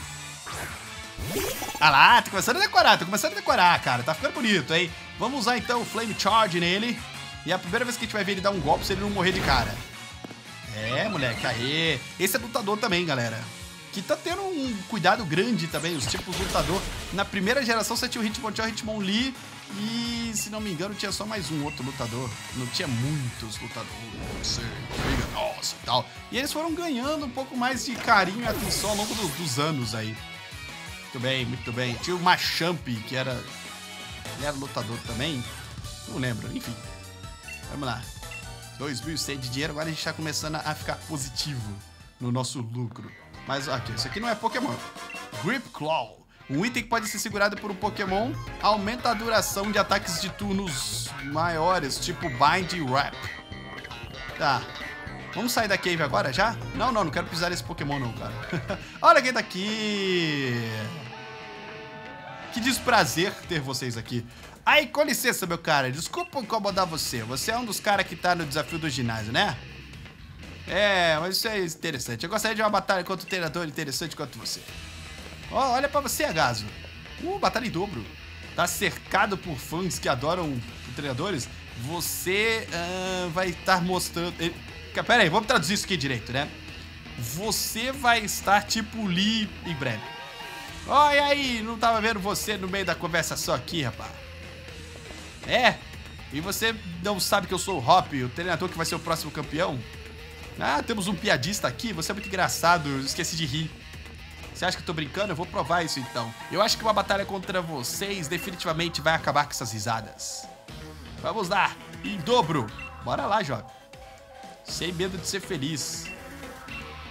S1: Ah lá, tá começando a decorar, tá começando a decorar, cara. Tá ficando bonito, hein? Vamos usar então o Flame Charge nele. E é a primeira vez que a gente vai ver ele dar um golpe se ele não morrer de cara. É, moleque, aê. Esse é lutador também, galera. Que tá tendo um cuidado grande também, os tipos lutador. Na primeira geração você tinha o Hitmon, tinha o Hitmonlee e, se não me engano, tinha só mais um outro lutador. Não tinha muitos lutadores, nossa e tal. E eles foram ganhando um pouco mais de carinho e atenção ao longo dos, dos anos aí. Muito bem, muito bem. Tinha o Machamp, que era... Ele era lutador também? Não lembro, enfim. Vamos lá. dois mil e cem de dinheiro, agora a gente tá começando a ficar positivo no nosso lucro. Mas aqui, isso aqui não é Pokémon. Grip Claw. Um item que pode ser segurado por um Pokémon aumenta a duração de ataques de turnos maiores, tipo Bind e Wrap. Tá. Vamos sair da cave agora já? Não, não, não quero pisar nesse Pokémon não, cara. Olha quem tá aqui. Que desprazer ter vocês aqui. Ai, com licença, meu cara. Desculpa incomodar você. Você é um dos caras que tá no desafio do ginásio, né? É, mas isso é interessante. Eu gostaria de uma batalha contra um treinador interessante quanto você. Ó, oh, olha pra você, Agazo. Uh, batalha em dobro. Tá cercado por fãs que adoram treinadores. Você uh, vai estar mostrando... Pera aí, vamos traduzir isso aqui direito, né? Você vai estar tipo Lee em breve. Ó, e aí? Não tava vendo você no meio da conversação aqui, rapaz. É? E você não sabe que eu sou o Hop, o treinador que vai ser o próximo campeão? Ah, temos um piadista aqui, você é muito engraçado, eu esqueci de rir. Você acha que eu tô brincando? Eu vou provar isso então. Eu acho que uma batalha contra vocês definitivamente vai acabar com essas risadas. Vamos lá, em dobro. Bora lá, jovem. Sem medo de ser feliz.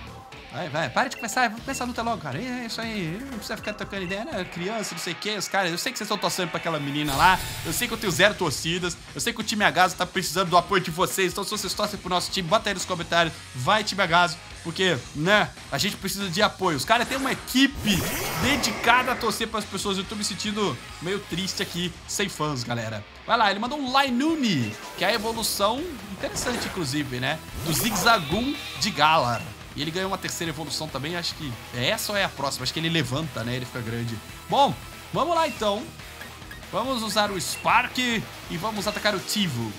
S1: Vai, vai, para de começar, vamos começar a luta logo, cara. É isso aí, não precisa ficar tocando ideia, né? Criança, não sei o que, os caras. Eu sei que vocês estão torcendo pra aquela menina lá. Eu sei que eu tenho zero torcidas. Eu sei que o time Agaso tá precisando do apoio de vocês. Então, se vocês torcem pro nosso time, bota aí nos comentários. Vai, time Agaso. Porque, né, a gente precisa de apoio. Os caras têm uma equipe dedicada a torcer pras pessoas. Eu tô me sentindo meio triste aqui, sem fãs, galera. Vai lá, ele mandou um Lainuni, que é a evolução interessante, inclusive, né? Do Zigzagoon de Galar. E ele ganhou uma terceira evolução também, acho que é essa ou é a próxima? Acho que ele levanta, né? Ele fica grande. Bom, vamos lá então. Vamos usar o Spark e vamos atacar o Tivo.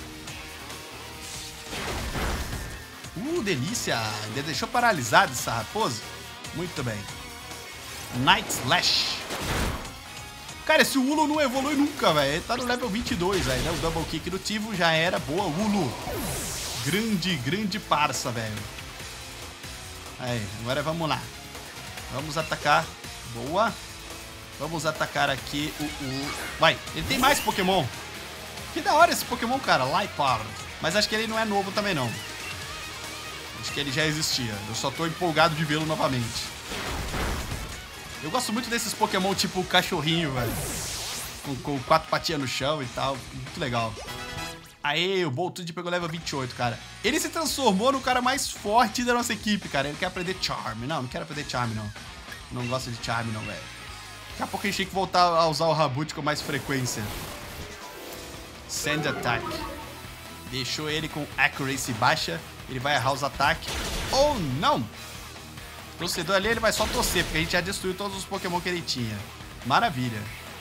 S1: Uh, delícia! Ainda deixou paralisado essa raposa. Muito bem. Night Slash. Cara, esse Ulu não evolui nunca, velho. Ele tá no level vinte e dois aí, né? O Double Kick do Tivo já era boa. Ulu. Grande, grande parça, velho. Aí, agora vamos lá. Vamos atacar. Boa. Vamos atacar aqui o... o... Vai, ele tem mais Pokémon. Que da hora esse Pokémon, cara. Liepard. Mas acho que ele não é novo também, não. Acho que ele já existia. Eu só tô empolgado de vê-lo novamente. Eu gosto muito desses Pokémon tipo cachorrinho, velho. Com, com quatro patinhas no chão e tal. Muito legal. Aê, o Boltund pegou level vinte e oito, cara. Ele se transformou no cara mais forte da nossa equipe, cara. Ele quer aprender Charm. Não, não quero aprender Charm, não. Não gosto de Charm, não, velho. Daqui a pouco a gente tem que voltar a usar o Raboot com mais frequência. Sand Attack. Deixou ele com Accuracy baixa. Ele vai errar os ataques. Ou não! O torcedor ali, ele vai só torcer, porque a gente já destruiu todos os Pokémon que ele tinha. Maravilha.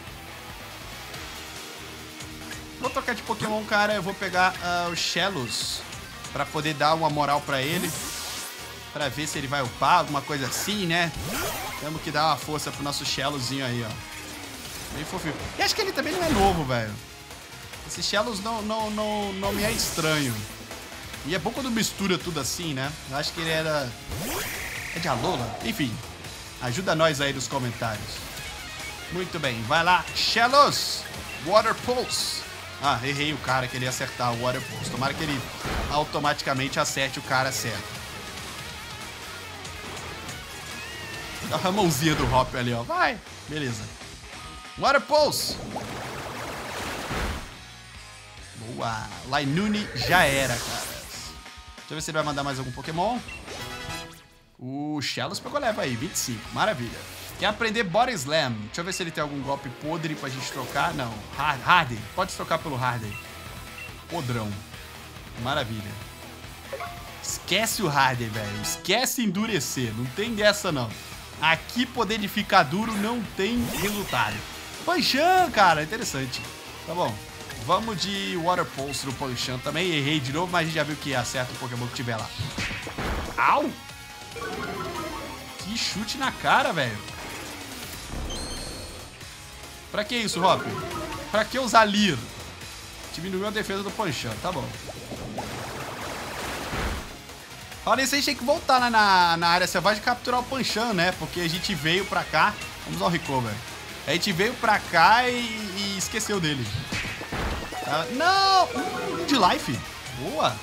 S1: Vou trocar de Pokémon, cara. Eu vou pegar uh, o Shellos pra poder dar uma moral pra ele. Pra ver se ele vai upar, alguma coisa assim, né? Temos que dar uma força pro nosso Shelloszinho aí, ó. Bem fofinho. E acho que ele também não é novo, velho. Esse Shellos não, não, não, não me é estranho. E é bom quando mistura tudo assim, né? Eu acho que ele era... É de Alola? Enfim. Ajuda nós aí nos comentários. Muito bem. Vai lá. Shellos. Water Pulse. Ah, errei o cara que ele ia acertar o Water Pulse. Tomara que ele automaticamente acerte o cara certo. Olha a mãozinha do Hop ali, ó. Vai. Beleza. Water Pulse. Boa. Lainuni já era, cara. Deixa eu ver se ele vai mandar mais algum Pokémon. O Shellos pegou leva aí, vinte e cinco. Maravilha. Quer aprender Body Slam. Deixa eu ver se ele tem algum golpe podre pra gente trocar. Não. Harden. Pode trocar pelo Harden. Podrão. Maravilha. Esquece o Harden, velho. Esquece endurecer. Não tem dessa, não. Aqui poder de ficar duro não tem resultado. Panchan, cara. Interessante. Tá bom. Vamos de Water Pulse no Panchan também. Errei de novo, mas a gente já viu que acerta o Pokémon que tiver lá. Au! Que chute na cara, velho. Pra que isso, Hop? Pra que usar Leer? Diminuiu a defesa do Panchan, tá bom. Olha isso, a gente tem que voltar lá na, na área selvagem e capturar o Panchan, né? Porque a gente veio pra cá. Vamos ao recover. A gente veio pra cá e, e esqueceu dele. Tá? Não! Um de life. Boa.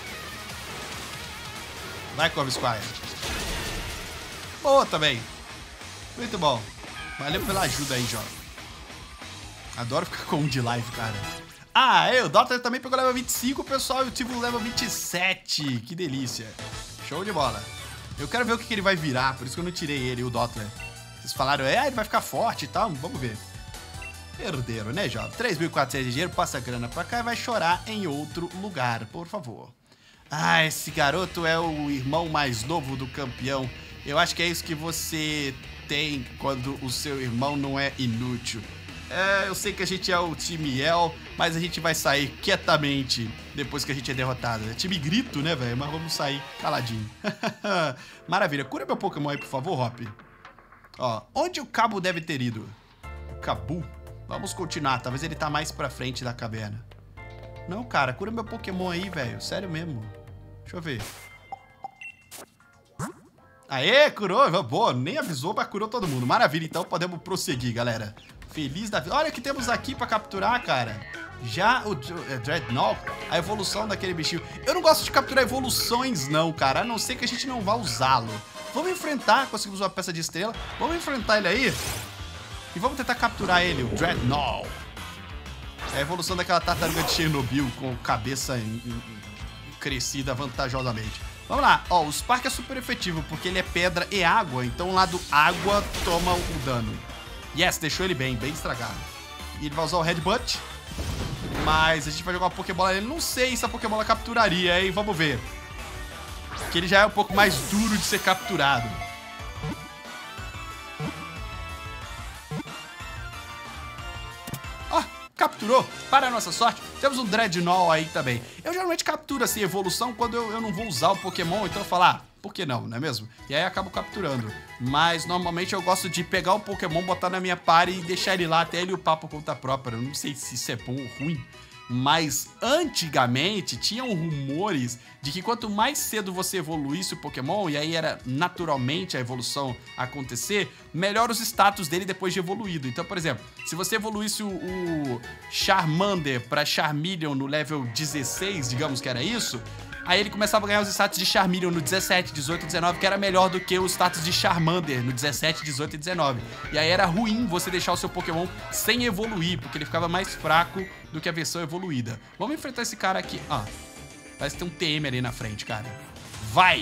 S1: Vai, Corvisquire. Boa também. Muito bom. Valeu pela ajuda aí, jovem. Adoro ficar com um de life, cara. Ah, é, o Dottler também pegou level vinte e cinco, pessoal, e o Tivo level vinte e sete. Que delícia. Show de bola. Eu quero ver o que, que ele vai virar, por isso que eu não tirei ele, o Dottler. Vocês falaram, é, ele vai ficar forte e tal, vamos ver. Perderam, né, jovem? três mil e quatrocentos de dinheiro, passa a grana pra cá e vai chorar em outro lugar, por favor. Ah, esse garoto é o irmão mais novo do campeão. Eu acho que é isso que você tem quando o seu irmão não é inútil. É, eu sei que a gente é o time El, mas a gente vai sair quietamente depois que a gente é derrotado. É time grito, né, velho? Mas vamos sair caladinho. Maravilha. Cura meu Pokémon aí, por favor, Hop. Ó, onde o Cabo deve ter ido? O Cabu? Vamos continuar. Talvez ele tá mais pra frente da caverna. Não, cara. Cura meu Pokémon aí, velho. Sério mesmo. Deixa eu ver. Aê, curou. Boa, nem avisou, mas curou todo mundo. Maravilha, então podemos prosseguir, galera. Feliz da vida. Olha o que temos aqui pra capturar, cara. Já o é, Dreadnought, a evolução daquele bichinho. Eu não gosto de capturar evoluções, não, cara. A não ser que a gente não vá usá-lo. Vamos enfrentar, conseguimos uma peça de estrela. Vamos enfrentar ele aí. E vamos tentar capturar ele, o Dreadnought. É a evolução daquela tartaruga de Chernobyl com cabeça em, em, crescida vantajosamente. Vamos lá. Ó, o Spark é super efetivo porque ele é pedra e água. Então o lado água toma o dano. Yes, deixou ele bem, bem estragado. E ele vai usar o Headbutt. Mas a gente vai jogar uma Pokébola nele. Não sei se a Pokébola capturaria, hein? Vamos ver. Porque ele já é um pouco mais duro de ser capturado. Ó, capturou. Para a nossa sorte, temos um Dreadnought aí também. Eu geralmente capturo assim, evolução, quando eu, eu não vou usar o Pokémon. Então eu falo, ah, por que não, não é mesmo? E aí eu acabo capturando. Mas normalmente eu gosto de pegar o Pokémon, botar na minha party e deixar ele lá até ele upar por conta própria. Eu não sei se isso é bom ou ruim. Mas antigamente tinham rumores de que quanto mais cedo você evoluísse o Pokémon, e aí era naturalmente a evolução acontecer, melhor os status dele depois de evoluído. Então, por exemplo, se você evoluísse o, o Charmander para Charmeleon no level dezesseis, digamos que era isso, aí ele começava a ganhar os status de Charmeleon no dezessete, dezoito e dezenove, que era melhor do que o status de Charmander no dezessete, dezoito e dezenove. E aí era ruim você deixar o seu Pokémon sem evoluir, porque ele ficava mais fraco do que a versão evoluída. Vamos enfrentar esse cara aqui. Ah, parece que tem um T M ali na frente, cara. Vai!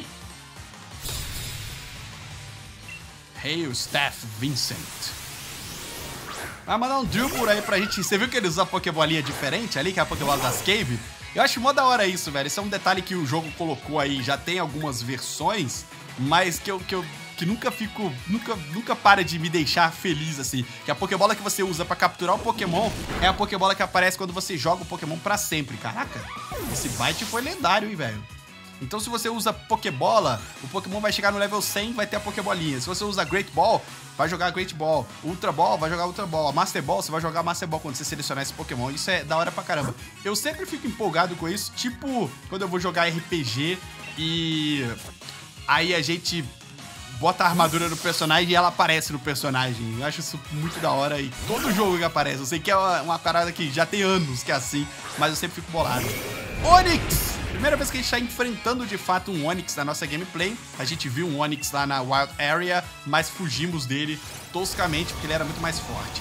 S1: Hail Staff Vincent. Vai mandar um Drillbur aí pra gente. Você viu que ele usa a Pokébolinha diferente ali, que é a Pokébola das Cave? Eu acho mó da hora isso, velho. Esse é um detalhe que o jogo colocou aí. Já tem algumas versões, mas que eu, que eu que nunca fico... Nunca, nunca para de me deixar feliz, assim. Que a Pokébola que você usa pra capturar o Pokémon é a Pokébola que aparece quando você joga o Pokémon pra sempre. Caraca, esse Bite foi lendário, hein, velho. Então se você usa Pokébola, o Pokémon vai chegar no level cem, vai ter a Pokébolinha. Se você usa Great Ball, vai jogar Great Ball. Ultra Ball, vai jogar Ultra Ball. Master Ball, você vai jogar Master Ball quando você selecionar esse Pokémon. Isso é da hora pra caramba. Eu sempre fico empolgado com isso, tipo quando eu vou jogar R P G e aí a gente bota a armadura no personagem e ela aparece no personagem. Eu acho isso muito da hora e todo jogo que aparece. Eu sei que é uma, uma parada que já tem anos que é assim, mas eu sempre fico bolado. Onix! Primeira vez que a gente está enfrentando de fato um Onix na nossa gameplay. A gente viu um Onix lá na Wild Area, mas fugimos dele toscamente porque ele era muito mais forte.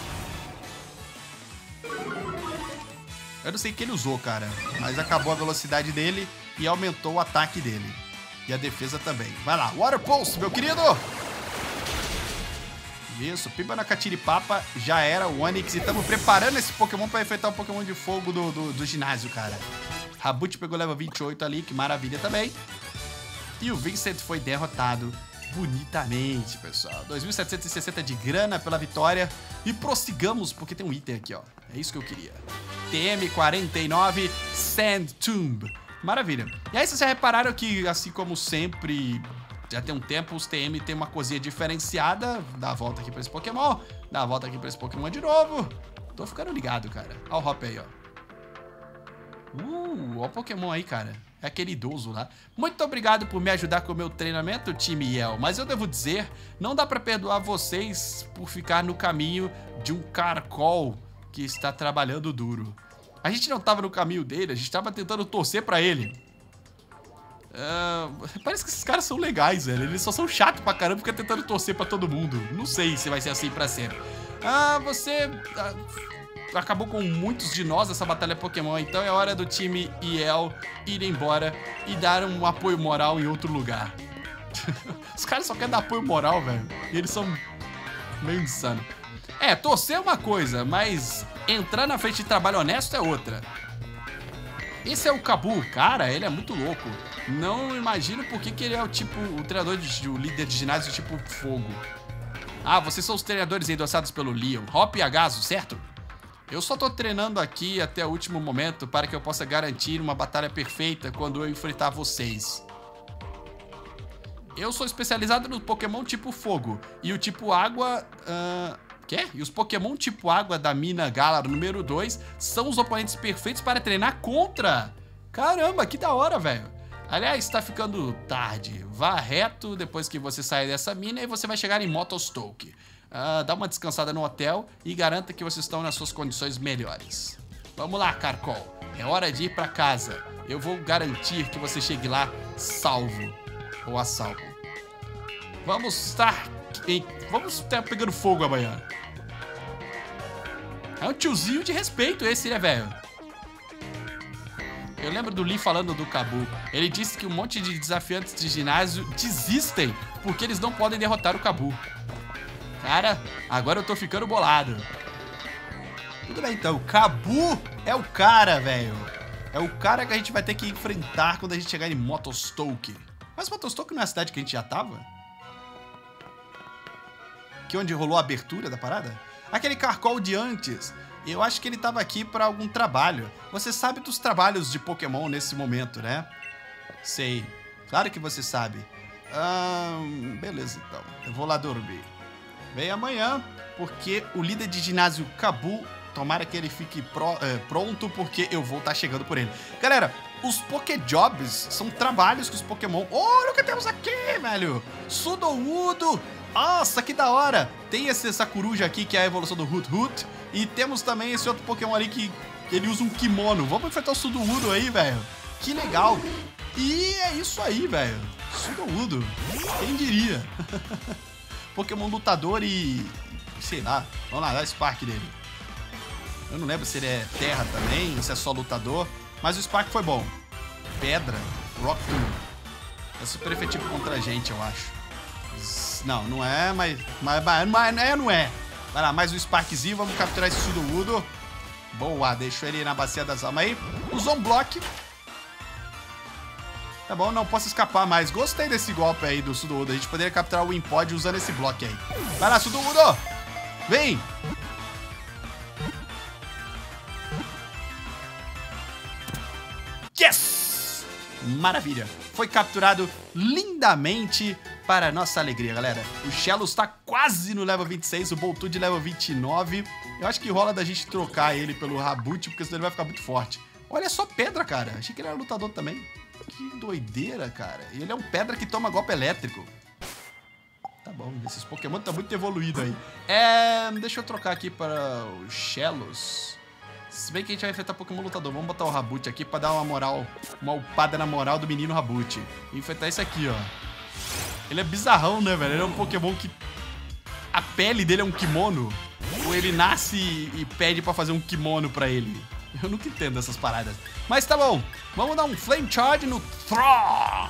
S1: Eu não sei o que ele usou, cara, mas acabou a velocidade dele e aumentou o ataque dele. E a defesa também. Vai lá, Water Pulse, meu querido! Isso, Pimba na Catiripapa já era o Onix e estamos preparando esse Pokémon para enfrentar o Pokémon de fogo do, do, do ginásio, cara. Raboot pegou level vinte e oito ali, que maravilha também. E o Vincent foi derrotado bonitamente, pessoal. dois mil setecentos e sessenta de grana pela vitória. E prossigamos, porque tem um item aqui, ó. É isso que eu queria. T M quarenta e nove Sand Tomb. Maravilha. E aí vocês já repararam que, assim como sempre, já tem um tempo, os T M tem uma coisinha diferenciada. Dá a volta aqui pra esse Pokémon. Dá a volta aqui pra esse Pokémon de novo. Tô ficando ligado, cara. Olha o Hop aí, ó. Uh, olha o Pokémon aí, cara. É aquele idoso lá. Muito obrigado por me ajudar com o meu treinamento, time Yell. Mas eu devo dizer, não dá pra perdoar vocês por ficar no caminho de um caracol que está trabalhando duro. A gente não tava no caminho dele, a gente tava tentando torcer pra ele. Uh, parece que esses caras são legais, velho. Eles só são chatos pra caramba, ficam tentando torcer pra todo mundo. Não sei se vai ser assim pra sempre. Ah, você... Uh, acabou com muitos de nós essa batalha Pokémon, então é hora do time I E L ir embora e dar um apoio moral em outro lugar. Os caras só querem dar apoio moral, velho. E eles são meio insanos. É, torcer é uma coisa, mas entrar na frente de trabalho honesto é outra. Esse é o Kabu, cara, ele é muito louco. Não imagino por que, que ele é o tipo, o treinador, de, o líder de ginásio tipo fogo. Ah, vocês são os treinadores endossados pelo Leon, Hop e Agaso, certo? Eu só tô treinando aqui até o último momento para que eu possa garantir uma batalha perfeita quando eu enfrentar vocês. Eu sou especializado no Pokémon tipo fogo e o tipo água... Uh, quê? E os Pokémon tipo água da mina Galar número dois são os oponentes perfeitos para treinar contra. Caramba, que da hora, velho. Aliás, tá ficando tarde. Vá reto depois que você sair dessa mina e você vai chegar em Motostoke. Uh, dá uma descansada no hotel e garanta que vocês estão nas suas condições melhores. Vamos lá, Carcol. É hora de ir pra casa. Eu vou garantir que você chegue lá salvo. Ou a salvo. Vamos estar... Em... Vamos estar pegando fogo amanhã. É um tiozinho de respeito esse, né, velho? Eu lembro do Lee falando do Cabu. Ele disse que um monte de desafiantes de ginásio desistem porque eles não podem derrotar o Cabu. Cara, agora eu tô ficando bolado.
S2: Tudo bem, então. O Cabu é o cara, velho. É o cara que a gente vai ter que enfrentar quando a gente chegar em Motostoke. Mas Motostoke não é a cidade que a gente já tava? Que onde rolou a abertura da parada? Aquele caracol de antes. Eu acho que ele tava aqui pra algum trabalho. Você sabe dos trabalhos de Pokémon nesse momento, né? Sei. Claro que você sabe. Hum, beleza, então. Eu vou lá dormir. Vem amanhã, porque o líder de ginásio Cabu, tomara que ele fique pro, é, pronto, porque eu vou estar tá chegando por ele. Galera, os Pokéjobs são trabalhos que os Pokémon... Olha o que temos aqui, velho! Sudowoodo! Nossa, que da hora! Tem esse, essa coruja aqui, que é a evolução do Hoot Hoot. E temos também esse outro Pokémon ali que, que ele usa um kimono. Vamos enfrentar o Sudowoodo aí, velho. Que legal! E é isso aí, velho. Sudowoodo. Quem diria? Pokémon lutador e... sei lá. Vamos lá, dá o Spark dele. Eu não lembro se ele é terra também, se é só lutador. Mas o Spark foi bom. Pedra. Rock Tomb. É super efetivo contra a gente, eu acho. Não, não é, mas... Mas, mas, mas é, não é. Vai lá, mais um Sparkzinho. Vamos capturar esse Sudowoodo. Boa, deixou ele na bacia das almas aí. Usou um bloco. Tá bom, não posso escapar mais. Gostei desse golpe aí do Sudowoodo. A gente poderia capturar o Wimpod usando esse bloco aí. Vai lá, Sudowoodo. Vem. Yes! Maravilha. Foi capturado lindamente para nossa alegria, galera. O Shellos tá quase no level vinte e seis, o Boltund level vinte e nove. Eu acho que rola da gente trocar ele pelo Raboot, porque senão ele vai ficar muito forte. Olha só pedra, cara. Achei que ele era lutador também. Que doideira, cara. E ele é um pedra que toma golpe elétrico. Tá bom, esses Pokémon tá muito evoluído aí. É... Deixa eu trocar aqui para o Shellos. Se bem que a gente vai enfrentar Pokémon lutador. Vamos botar o Raboot aqui pra dar uma moral, uma upada na moral do menino Raboot. E enfrentar esse aqui, ó. Ele é bizarrão, né, velho? Ele é um Pokémon que... a pele dele é um kimono. Ou ele nasce e pede pra fazer um kimono pra ele. Eu nunca entendo essas paradas. Mas tá bom. Vamos dar um Flame Charge no Thraw.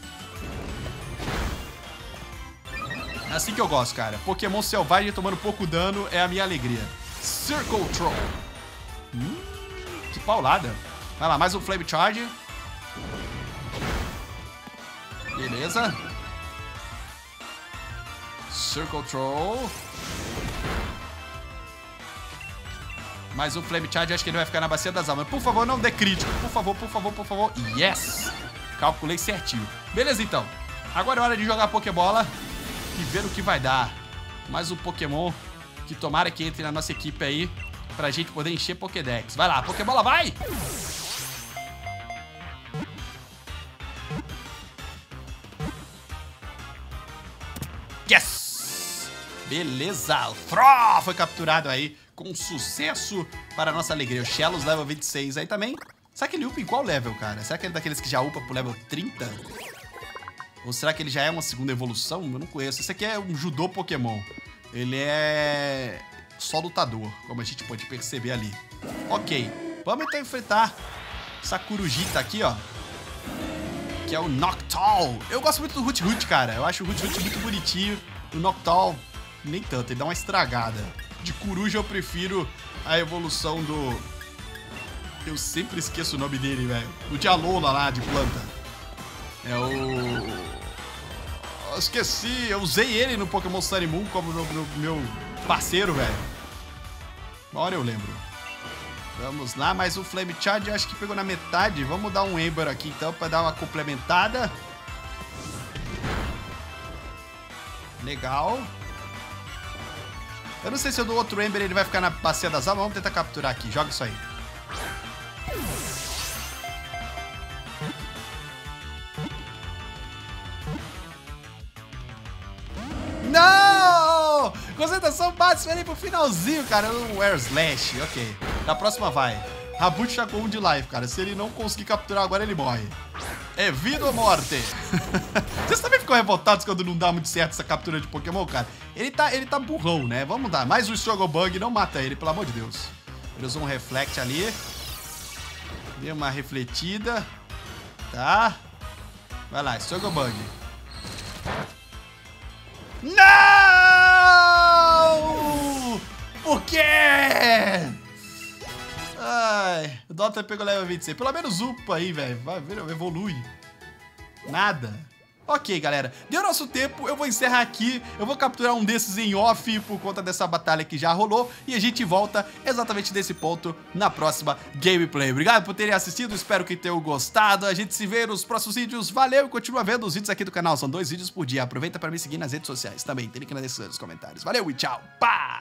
S2: É assim que eu gosto, cara. Pokémon selvagem tomando pouco dano é a minha alegria. Circle Troll. Hum, que paulada. Vai lá, mais um Flame Charge. Beleza. Circle Troll. Mais um Flame Charge. Acho que ele vai ficar na bacia das almas. Por favor, não dê crítico. Por favor, por favor, por favor. Yes. Calculei certinho. Beleza, então. Agora é hora de jogar Pokébola e ver o que vai dar. Mais um Pokémon que tomara que entre na nossa equipe aí pra gente poder encher Pokédex. Vai lá, Pokébola, vai! Yes! Beleza, o Thraw foi capturado aí com sucesso para a nossa alegria. O Shellos level vinte e seis aí também. Será que ele upa em qual level, cara? Será que ele é daqueles que já upa pro level trinta? Ou será que ele já é uma segunda evolução? Eu não conheço. Esse aqui é um judô Pokémon. Ele é só lutador, como a gente pode perceber ali. Ok, vamos então enfrentar essa corujita aqui, ó. Que é o Noctowl. Eu gosto muito do Hoot Hoot, cara. Eu acho o Hoot Hoot muito bonitinho. O Noctowl, nem tanto, ele dá uma estragada. De coruja eu prefiro a evolução do... Eu sempre esqueço o nome dele, velho. O de Alola lá, de planta. É o... Eu esqueci, eu usei ele no Pokémon Sun and Moon como no, no meu parceiro, velho. Uma hora eu lembro. Vamos lá, mais um Flame Charge, eu acho que pegou na metade. Vamos dar um Ember aqui então pra dar uma complementada. Legal. Eu não sei se eu dou outro Ember ele vai ficar na bacia das almas. Vamos tentar capturar aqui, joga isso aí. Não! Concentração básica ali pro finalzinho, cara. Um Air Slash, ok. Na próxima vai. Raboot já com um de life, cara. Se ele não conseguir capturar agora, ele morre. É vida ou morte? Vocês também ficam revoltados quando não dá muito certo essa captura de Pokémon, cara? Ele tá, ele tá burrão, né? Vamos dar. Mais um Struggle Bug, não mata ele, pelo amor de Deus. Ele usou um Reflect ali. Deu uma refletida. Tá. Vai lá, Struggle Bug. Não! Por quê? Ai, o Dota pegou level vinte e seis. Pelo menos upa aí, velho. Vai, evolui. Nada. Ok, galera. Deu nosso tempo. Eu vou encerrar aqui. Eu vou capturar um desses em off por conta dessa batalha que já rolou. E a gente volta exatamente desse ponto na próxima gameplay. Obrigado por terem assistido. Espero que tenham gostado. A gente se vê nos próximos vídeos. Valeu e continua vendo os vídeos aqui do canal. São dois vídeos por dia. Aproveita para me seguir nas redes sociais também. Tem link na descrição dos comentários. Valeu e tchau. Pá!